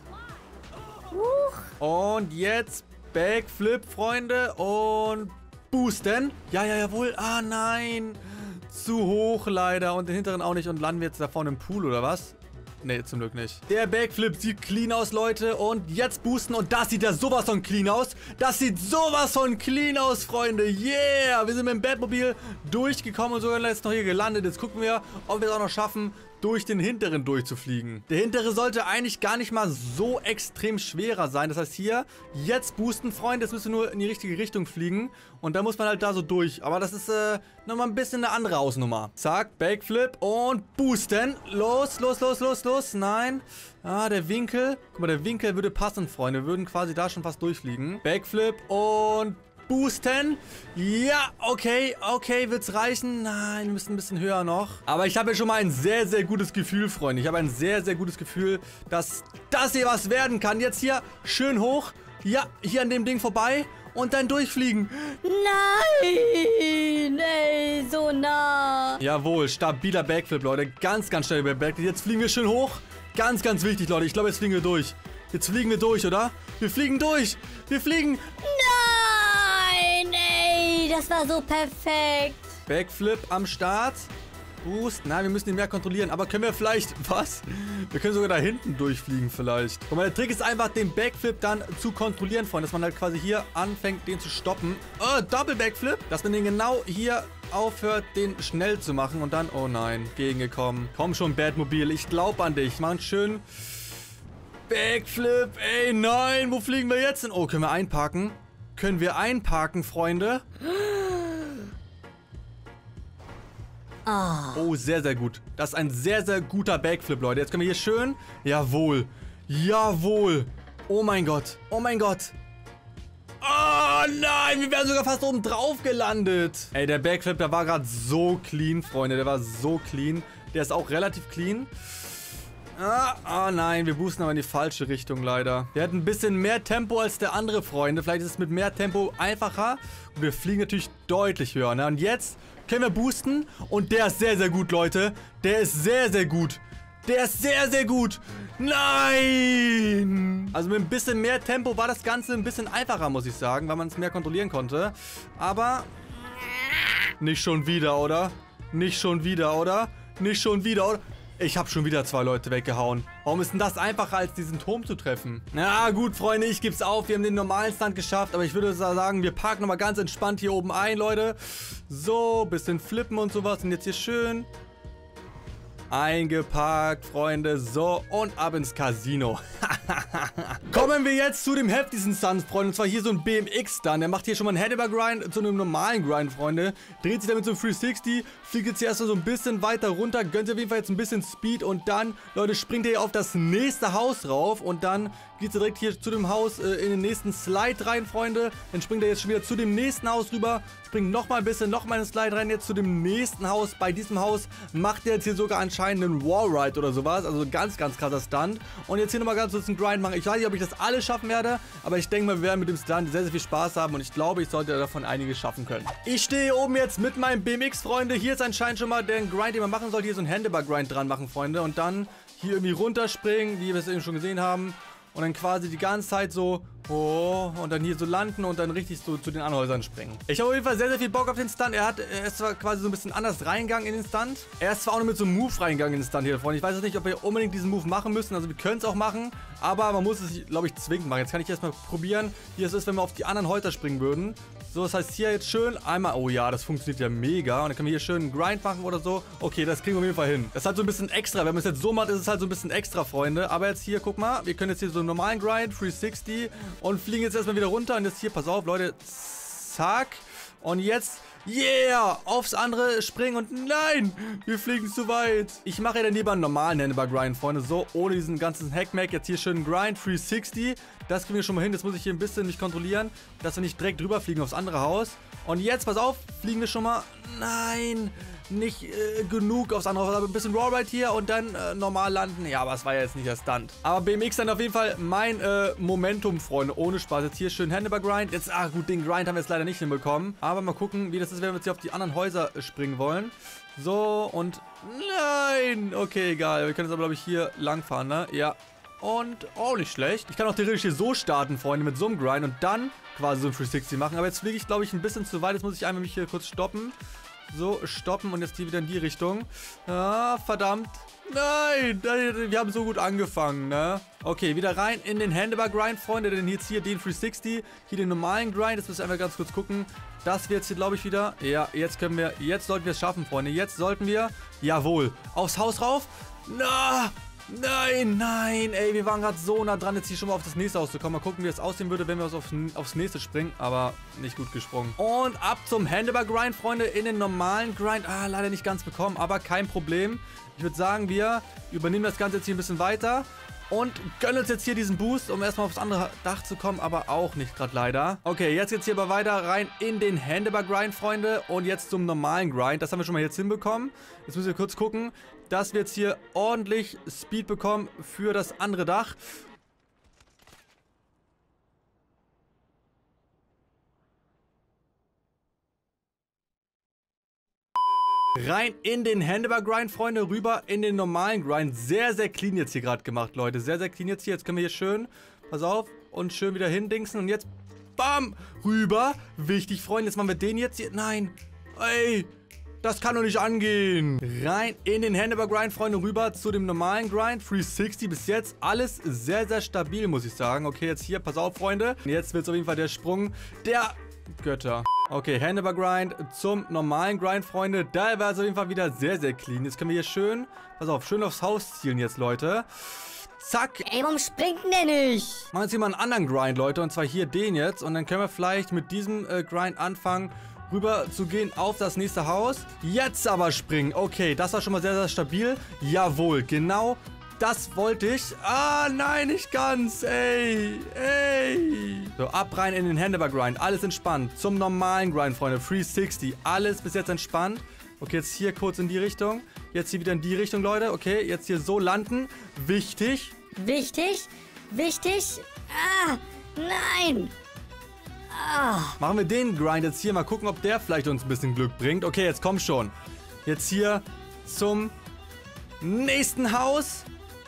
Und jetzt Backflip, Freunde. Und boosten. Ja, ja, jawohl. Ah, nein. Zu hoch leider. Und den hinteren auch nicht. Und landen wir jetzt da vorne im Pool, oder was? Nee, zum Glück nicht. Der Backflip sieht clean aus, Leute. Und jetzt boosten. Und das sieht ja sowas von clean aus. Das sieht sowas von clean aus, Freunde. Yeah. Wir sind mit dem Batmobil durchgekommen und sogar jetzt noch hier gelandet. Jetzt gucken wir, ob wir es auch noch schaffen, durch den hinteren durchzufliegen. Der hintere sollte eigentlich gar nicht mal so extrem schwerer sein. Das heißt hier, jetzt boosten, Freunde. Jetzt müssen wir nur in die richtige Richtung fliegen. Und dann muss man halt da so durch. Aber das ist äh, nochmal ein bisschen eine andere Ausnummer. Zack, Backflip und boosten. Los, los, los, los, los. Nein. Ah, der Winkel. Guck mal, der Winkel würde passen, Freunde. Wir würden quasi da schon fast durchfliegen. Backflip und boosten. Ja, okay, okay, wird's reichen? Nein, wir müssen ein bisschen höher noch. Aber ich habe ja schon mal ein sehr, sehr gutes Gefühl, Freunde. Ich habe ein sehr, sehr gutes Gefühl, dass das hier was werden kann. Jetzt hier schön hoch. Ja, hier an dem Ding vorbei. Und dann durchfliegen. Nein, ey, so nah. Jawohl, stabiler Backflip, Leute. Ganz, ganz stabiler Backflip. Jetzt fliegen wir schön hoch. Ganz, ganz wichtig, Leute. Ich glaube, jetzt fliegen wir durch. Jetzt fliegen wir durch, oder? Wir fliegen durch. Wir fliegen. Nein, ey, das war so perfekt. Backflip am Start. Boost. Nein, wir müssen ihn mehr kontrollieren. Aber können wir vielleicht... Was? Wir können sogar da hinten durchfliegen vielleicht. Guck mal, der Trick ist einfach, den Backflip dann zu kontrollieren, Freunde. Dass man halt quasi hier anfängt, den zu stoppen. Oh, Double Backflip. Dass man den genau hier aufhört, den schnell zu machen und dann... Oh nein, gegengekommen. Komm schon, Batmobil, ich glaub an dich. Mach einen schönen Backflip. Ey, nein, wo fliegen wir jetzt hin? Oh, können wir einparken? Können wir einparken, Freunde? Oh, sehr, sehr gut. Das ist ein sehr, sehr guter Backflip, Leute. Jetzt können wir hier schön... Jawohl. Jawohl. Oh mein Gott. Oh mein Gott. Oh nein, wir wären sogar fast oben drauf gelandet. Ey, der Backflip, der war gerade so clean, Freunde. Der war so clean. Der ist auch relativ clean. Ah, oh nein, wir boosten aber in die falsche Richtung leider. Der hat ein bisschen mehr Tempo als der andere, Freunde. Vielleicht ist es mit mehr Tempo einfacher. Und wir fliegen natürlich deutlich höher, ne? Und jetzt können wir boosten. Und der ist sehr, sehr gut, Leute. Der ist sehr, sehr gut. Der ist sehr, sehr gut. Nein! Also mit ein bisschen mehr Tempo war das Ganze ein bisschen einfacher, muss ich sagen, weil man es mehr kontrollieren konnte. Aber nicht schon wieder, oder? Nicht schon wieder, oder? Nicht schon wieder, oder? Ich habe schon wieder zwei Leute weggehauen. Warum ist denn das einfacher, als diesen Turm zu treffen? Na gut, Freunde, ich geb's auf. Wir haben den normalen Stand geschafft. Aber ich würde sagen, wir parken nochmal ganz entspannt hier oben ein, Leute. So, bisschen flippen und sowas. Und jetzt hier schön eingeparkt, Freunde. So, und ab ins Casino. Kommen wir jetzt zu dem heftigsten Stunt, Freunde. Und zwar hier so ein B M X-Stunt. Der macht hier schon mal einen Head-Over-Grind zu einem normalen Grind, Freunde. Dreht sich damit so dreihundertsechzig. Fliegt jetzt hier erstmal so ein bisschen weiter runter. Gönnt sich auf jeden Fall jetzt ein bisschen Speed. Und dann, Leute, springt ihr auf das nächste Haus rauf. Und dann geht ihr direkt hier zu dem Haus äh, in den nächsten Slide rein, Freunde. Dann springt er jetzt schon wieder zu dem nächsten Haus rüber. Springt nochmal ein bisschen, nochmal in den Slide rein. Jetzt zu dem nächsten Haus. Bei diesem Haus macht er jetzt hier sogar anscheinend einen Wallride oder sowas. Also ganz, ganz krasser Stunt. Und jetzt hier nochmal ganz kurz einen Grind machen. Ich weiß nicht, ob ich das alles schaffen werde. Aber ich denke mal, wir werden mit dem Stunt sehr, sehr viel Spaß haben. Und ich glaube, ich sollte davon einiges schaffen können. Ich stehe hier oben jetzt mit meinem B M X, Freunde. Hier ist anscheinend schon mal der Grind, den man machen sollte. Hier so einen Handlebar-Grind dran machen, Freunde. Und dann hier irgendwie runterspringen, wie wir es eben schon gesehen haben. Und dann quasi die ganze Zeit so, oh, und dann hier so landen und dann richtig so zu den Anhäusern springen. Ich habe auf jeden Fall sehr, sehr viel Bock auf den Stunt. Er hat, er ist zwar quasi so ein bisschen anders reingegangen in den Stunt. Er ist zwar auch nur mit so einem Move reingegangen in den Stunt hier, Freunde. Ich weiß jetzt nicht, ob wir unbedingt diesen Move machen müssen. Also wir können es auch machen, aber man muss es, glaube ich, zwingend machen. Jetzt kann ich erstmal probieren, wie es ist, wenn wir auf die anderen Häuser springen würden. So, das heißt hier jetzt schön einmal, oh ja, das funktioniert ja mega. Und dann können wir hier schön einen Grind machen oder so. Okay, das kriegen wir auf jeden Fall hin. Das ist halt so ein bisschen extra. Wenn man es jetzt so macht, ist es halt so ein bisschen extra, Freunde. Aber jetzt hier, guck mal, wir können jetzt hier so einen normalen Grind, dreihundertsechzig und fliegen jetzt erstmal wieder runter. Und jetzt hier, pass auf, Leute, zack. Und jetzt, yeah, aufs andere springen und nein, wir fliegen zu weit. Ich mache ja dann lieber einen normalen Handlebar-Grind, Freunde, so ohne diesen ganzen Hackmack. Jetzt hier schön einen Grind, dreihundertsechzig. Das kriegen wir schon mal hin. Jetzt muss ich hier ein bisschen mich kontrollieren, dass wir nicht direkt drüber fliegen aufs andere Haus. Und jetzt, pass auf, fliegen wir schon mal, nein, nicht äh, genug aufs andere Haus, aber ein bisschen Rawride hier und dann äh, normal landen. Ja, aber es war ja jetzt nicht der Stunt. Aber B M X dann auf jeden Fall mein äh, Momentum, Freunde, ohne Spaß. Jetzt hier schön Handlebar-Grind. Jetzt, ah gut, den Grind haben wir jetzt leider nicht hinbekommen. Aber mal gucken, wie das ist, wenn wir jetzt hier auf die anderen Häuser äh, springen wollen. So, und nein, okay, egal. Wir können jetzt aber, glaube ich, hier lang fahren, ne? Ja. Und, oh, nicht schlecht. Ich kann auch theoretisch hier so starten, Freunde, mit so einem Grind und dann quasi so ein dreihundertsechzig machen. Aber jetzt fliege ich, glaube ich, ein bisschen zu weit. Jetzt muss ich einmal mich hier kurz stoppen. So, stoppen und jetzt hier wieder in die Richtung. Ah, verdammt. Nein, wir haben so gut angefangen, ne? Okay, wieder rein in den Handlebar-Grind, Freunde. Denn jetzt hier den dreihundertsechzig, hier den normalen Grind. Jetzt müssen wir einfach ganz kurz gucken. Das wird jetzt hier, glaube ich, wieder. Ja, jetzt können wir, jetzt sollten wir es schaffen, Freunde. Jetzt sollten wir, jawohl, aufs Haus rauf. Na, nein, nein, ey, wir waren gerade so nah dran, jetzt hier schon mal auf das nächste Haus zu kommen. Mal gucken, wie es aussehen würde, wenn wir aufs, aufs nächste springen. Aber nicht gut gesprungen. Und ab zum Handlebar-Grind, Freunde, in den normalen Grind. Ah, leider nicht ganz bekommen, aber kein Problem. Ich würde sagen, wir übernehmen das Ganze jetzt hier ein bisschen weiter. Und gönnen uns jetzt hier diesen Boost, um erstmal aufs andere Dach zu kommen, aber auch nicht gerade leider. Okay, jetzt geht's hier aber weiter rein in den Handlebar-Grind, Freunde. Und jetzt zum normalen Grind. Das haben wir schon mal jetzt hinbekommen. Jetzt müssen wir kurz gucken, dass wir jetzt hier ordentlich Speed bekommen für das andere Dach. Rein in den Handlebar-Grind, Freunde, rüber in den normalen Grind. Sehr, sehr clean jetzt hier gerade gemacht, Leute. Sehr, sehr clean jetzt hier. Jetzt können wir hier schön, pass auf, und schön wieder hindingsen. Und jetzt, bam, rüber. Wichtig, Freunde. Jetzt machen wir den jetzt hier. Nein, ey, das kann doch nicht angehen. Rein in den Handlebar-Grind, Freunde, rüber zu dem normalen Grind. dreihundertsechzig bis jetzt. Alles sehr, sehr stabil, muss ich sagen. Okay, jetzt hier, pass auf, Freunde. Jetzt wird es auf jeden Fall der Sprung der Götter. Okay, Handlebar Grind zum normalen Grind, Freunde. Da war es auf jeden Fall wieder sehr, sehr clean. Jetzt können wir hier schön, pass auf, schön aufs Haus zielen jetzt, Leute. Zack. Ey, warum springt denn der nicht? Machen wir jetzt hier mal einen anderen Grind, Leute. Und zwar hier den jetzt. Und dann können wir vielleicht mit diesem äh, Grind anfangen, rüber zu gehen auf das nächste Haus. Jetzt aber springen. Okay, das war schon mal sehr, sehr stabil. Jawohl, genau das wollte ich. Ah, nein, nicht ganz. Ey, ey. So, ab rein in den Handlebar Grind. Alles entspannt. Zum normalen Grind, Freunde. dreihundertsechzig. Alles bis jetzt entspannt. Okay, jetzt hier kurz in die Richtung. Jetzt hier wieder in die Richtung, Leute. Okay, jetzt hier so landen. Wichtig. Wichtig? Wichtig? Ah, nein. Ah. Machen wir den Grind jetzt hier. Mal gucken, ob der vielleicht uns ein bisschen Glück bringt. Okay, jetzt komm schon. Jetzt hier zum nächsten Haus.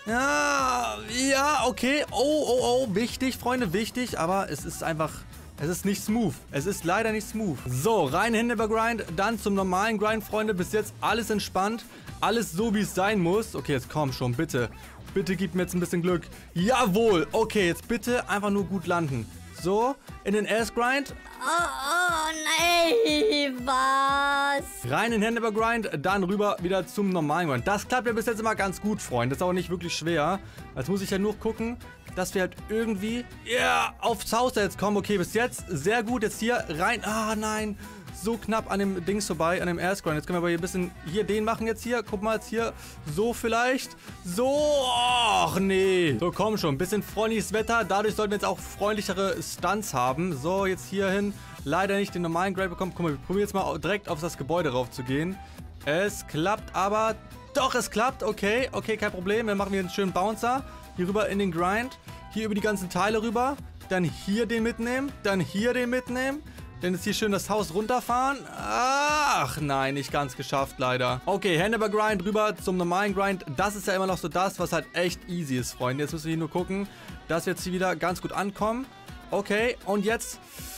Ja, ja, okay. Oh, oh, oh. Wichtig, Freunde, wichtig. Aber es ist einfach... Es ist nicht smooth. Es ist leider nicht smooth. So, rein Handlebar Grind. Dann zum normalen Grind, Freunde. Bis jetzt alles entspannt. Alles so, wie es sein muss. Okay, jetzt komm schon, bitte. Bitte gib mir jetzt ein bisschen Glück. Jawohl. Okay, jetzt bitte einfach nur gut landen. So, in den S-Grind. Oh, oh, nein. Was? Rein in den Handlebar Grind, dann rüber wieder zum normalen Grind. Das klappt ja bis jetzt immer ganz gut, Freunde. Das ist auch nicht wirklich schwer. Jetzt muss ich ja nur gucken, dass wir halt irgendwie ja, yeah, aufs Haus da jetzt kommen. Okay, bis jetzt sehr gut. Jetzt hier rein. Ah, nein. So knapp an dem Dings vorbei, an dem S-Grind. Jetzt können wir aber hier ein bisschen hier den machen jetzt hier. Guck mal jetzt hier. So vielleicht. So. Ach, nee. So, komm schon. Ein bisschen freundliches Wetter. Dadurch sollten wir jetzt auch freundlichere Stunts haben. So, jetzt hier hin. Leider nicht den normalen Grind bekommen. Guck mal, wir probieren jetzt mal direkt auf das Gebäude rauf zu gehen. Es klappt aber. Doch, es klappt. Okay, okay, kein Problem. Dann machen wir einen schönen Bouncer. Hier rüber in den Grind. Hier über die ganzen Teile rüber. Dann hier den mitnehmen. Dann hier den mitnehmen. Dann ist hier schön das Haus runterfahren. Ach, nein, nicht ganz geschafft, leider. Okay, Handlebar Grind rüber zum normalen Grind. Das ist ja immer noch so das, was halt echt easy ist, Freunde. Jetzt müssen wir hier nur gucken, dass wir jetzt hier wieder ganz gut ankommen. Okay, und jetzt...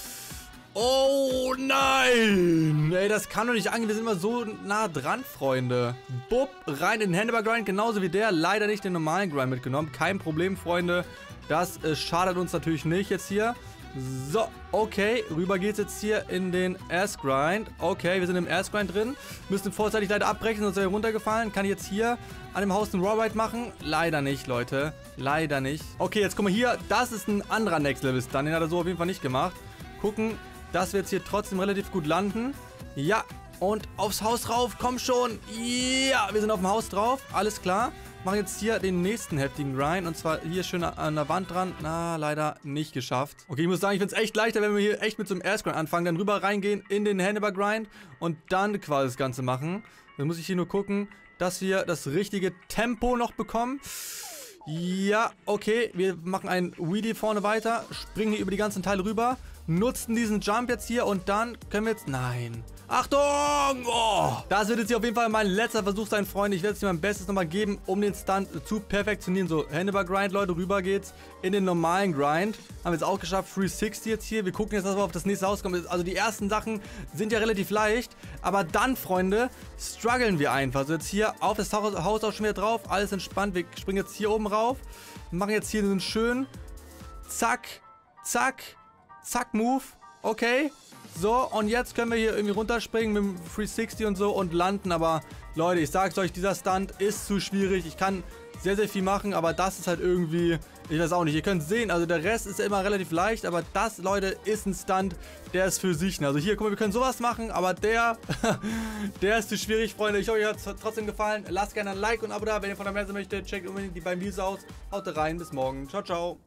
Oh, nein! Ey, das kann doch nicht angehen. Wir sind immer so nah dran, Freunde. Bupp, rein in den Handlebar Grind. Genauso wie der. Leider nicht den normalen Grind mitgenommen. Kein Problem, Freunde. Das äh, schadet uns natürlich nicht jetzt hier. So, okay. Rüber geht's jetzt hier in den S-Grind. Okay, wir sind im S-Grind drin. Müssen vorzeitig leider abbrechen, sonst wäre runtergefallen. Kann ich jetzt hier an dem Haus einen Rawride machen? Leider nicht, Leute. Leider nicht. Okay, jetzt guck mal hier. Das ist ein anderer Next-Level-Stun. Den hat er so auf jeden Fall nicht gemacht. Gucken, dass wir jetzt hier trotzdem relativ gut landen. Ja, und aufs Haus rauf. Komm schon. Ja, wir sind auf dem Haus drauf. Alles klar. Machen jetzt hier den nächsten heftigen Grind. Und zwar hier schön an der Wand dran. Na, leider nicht geschafft. Okay, ich muss sagen, ich finde es echt leichter, wenn wir hier echt mit so einem S-Grind anfangen. Dann rüber reingehen in den Handlebar Grind. Und dann quasi das Ganze machen. Dann muss ich hier nur gucken, dass wir das richtige Tempo noch bekommen. Ja, okay. Wir machen ein Wheelie vorne weiter. Springen hier über die ganzen Teile rüber. Nutzen diesen Jump jetzt hier. Und dann können wir jetzt... Nein. Achtung! Oh, das wird jetzt hier auf jeden Fall mein letzter Versuch sein, Freunde. Ich werde es mir mein Bestes nochmal geben, um den Stunt zu perfektionieren. So, Handlebar Grind, Leute, rüber geht's in den normalen Grind. Haben wir jetzt auch geschafft. dreihundertsechzig jetzt hier. Wir gucken jetzt, dass wir auf das nächste Haus kommen. Also die ersten Sachen sind ja relativ leicht. Aber dann, Freunde, strugglen wir einfach. Also jetzt hier auf das Haus auch schon wieder drauf. Alles entspannt. Wir springen jetzt hier oben rauf. Machen jetzt hier so einen schönen Zack, Zack, Zack Move. Okay. So, und jetzt können wir hier irgendwie runterspringen mit dem dreihundertsechzig und so und landen. Aber Leute, ich sag's euch, dieser Stunt ist zu schwierig. Ich kann sehr, sehr viel machen, aber das ist halt irgendwie, ich weiß auch nicht. Ihr könnt sehen, also der Rest ist ja immer relativ leicht, aber das, Leute, ist ein Stunt, der ist für sich. Also hier, guck mal, wir können sowas machen, aber der, der ist zu schwierig, Freunde. Ich hoffe, euch hat es trotzdem gefallen. Lasst gerne ein Like und ein Abo da, wenn ihr von der Messe möchtet. Checkt unbedingt die beiden Videos aus. Haut rein, bis morgen. Ciao, ciao.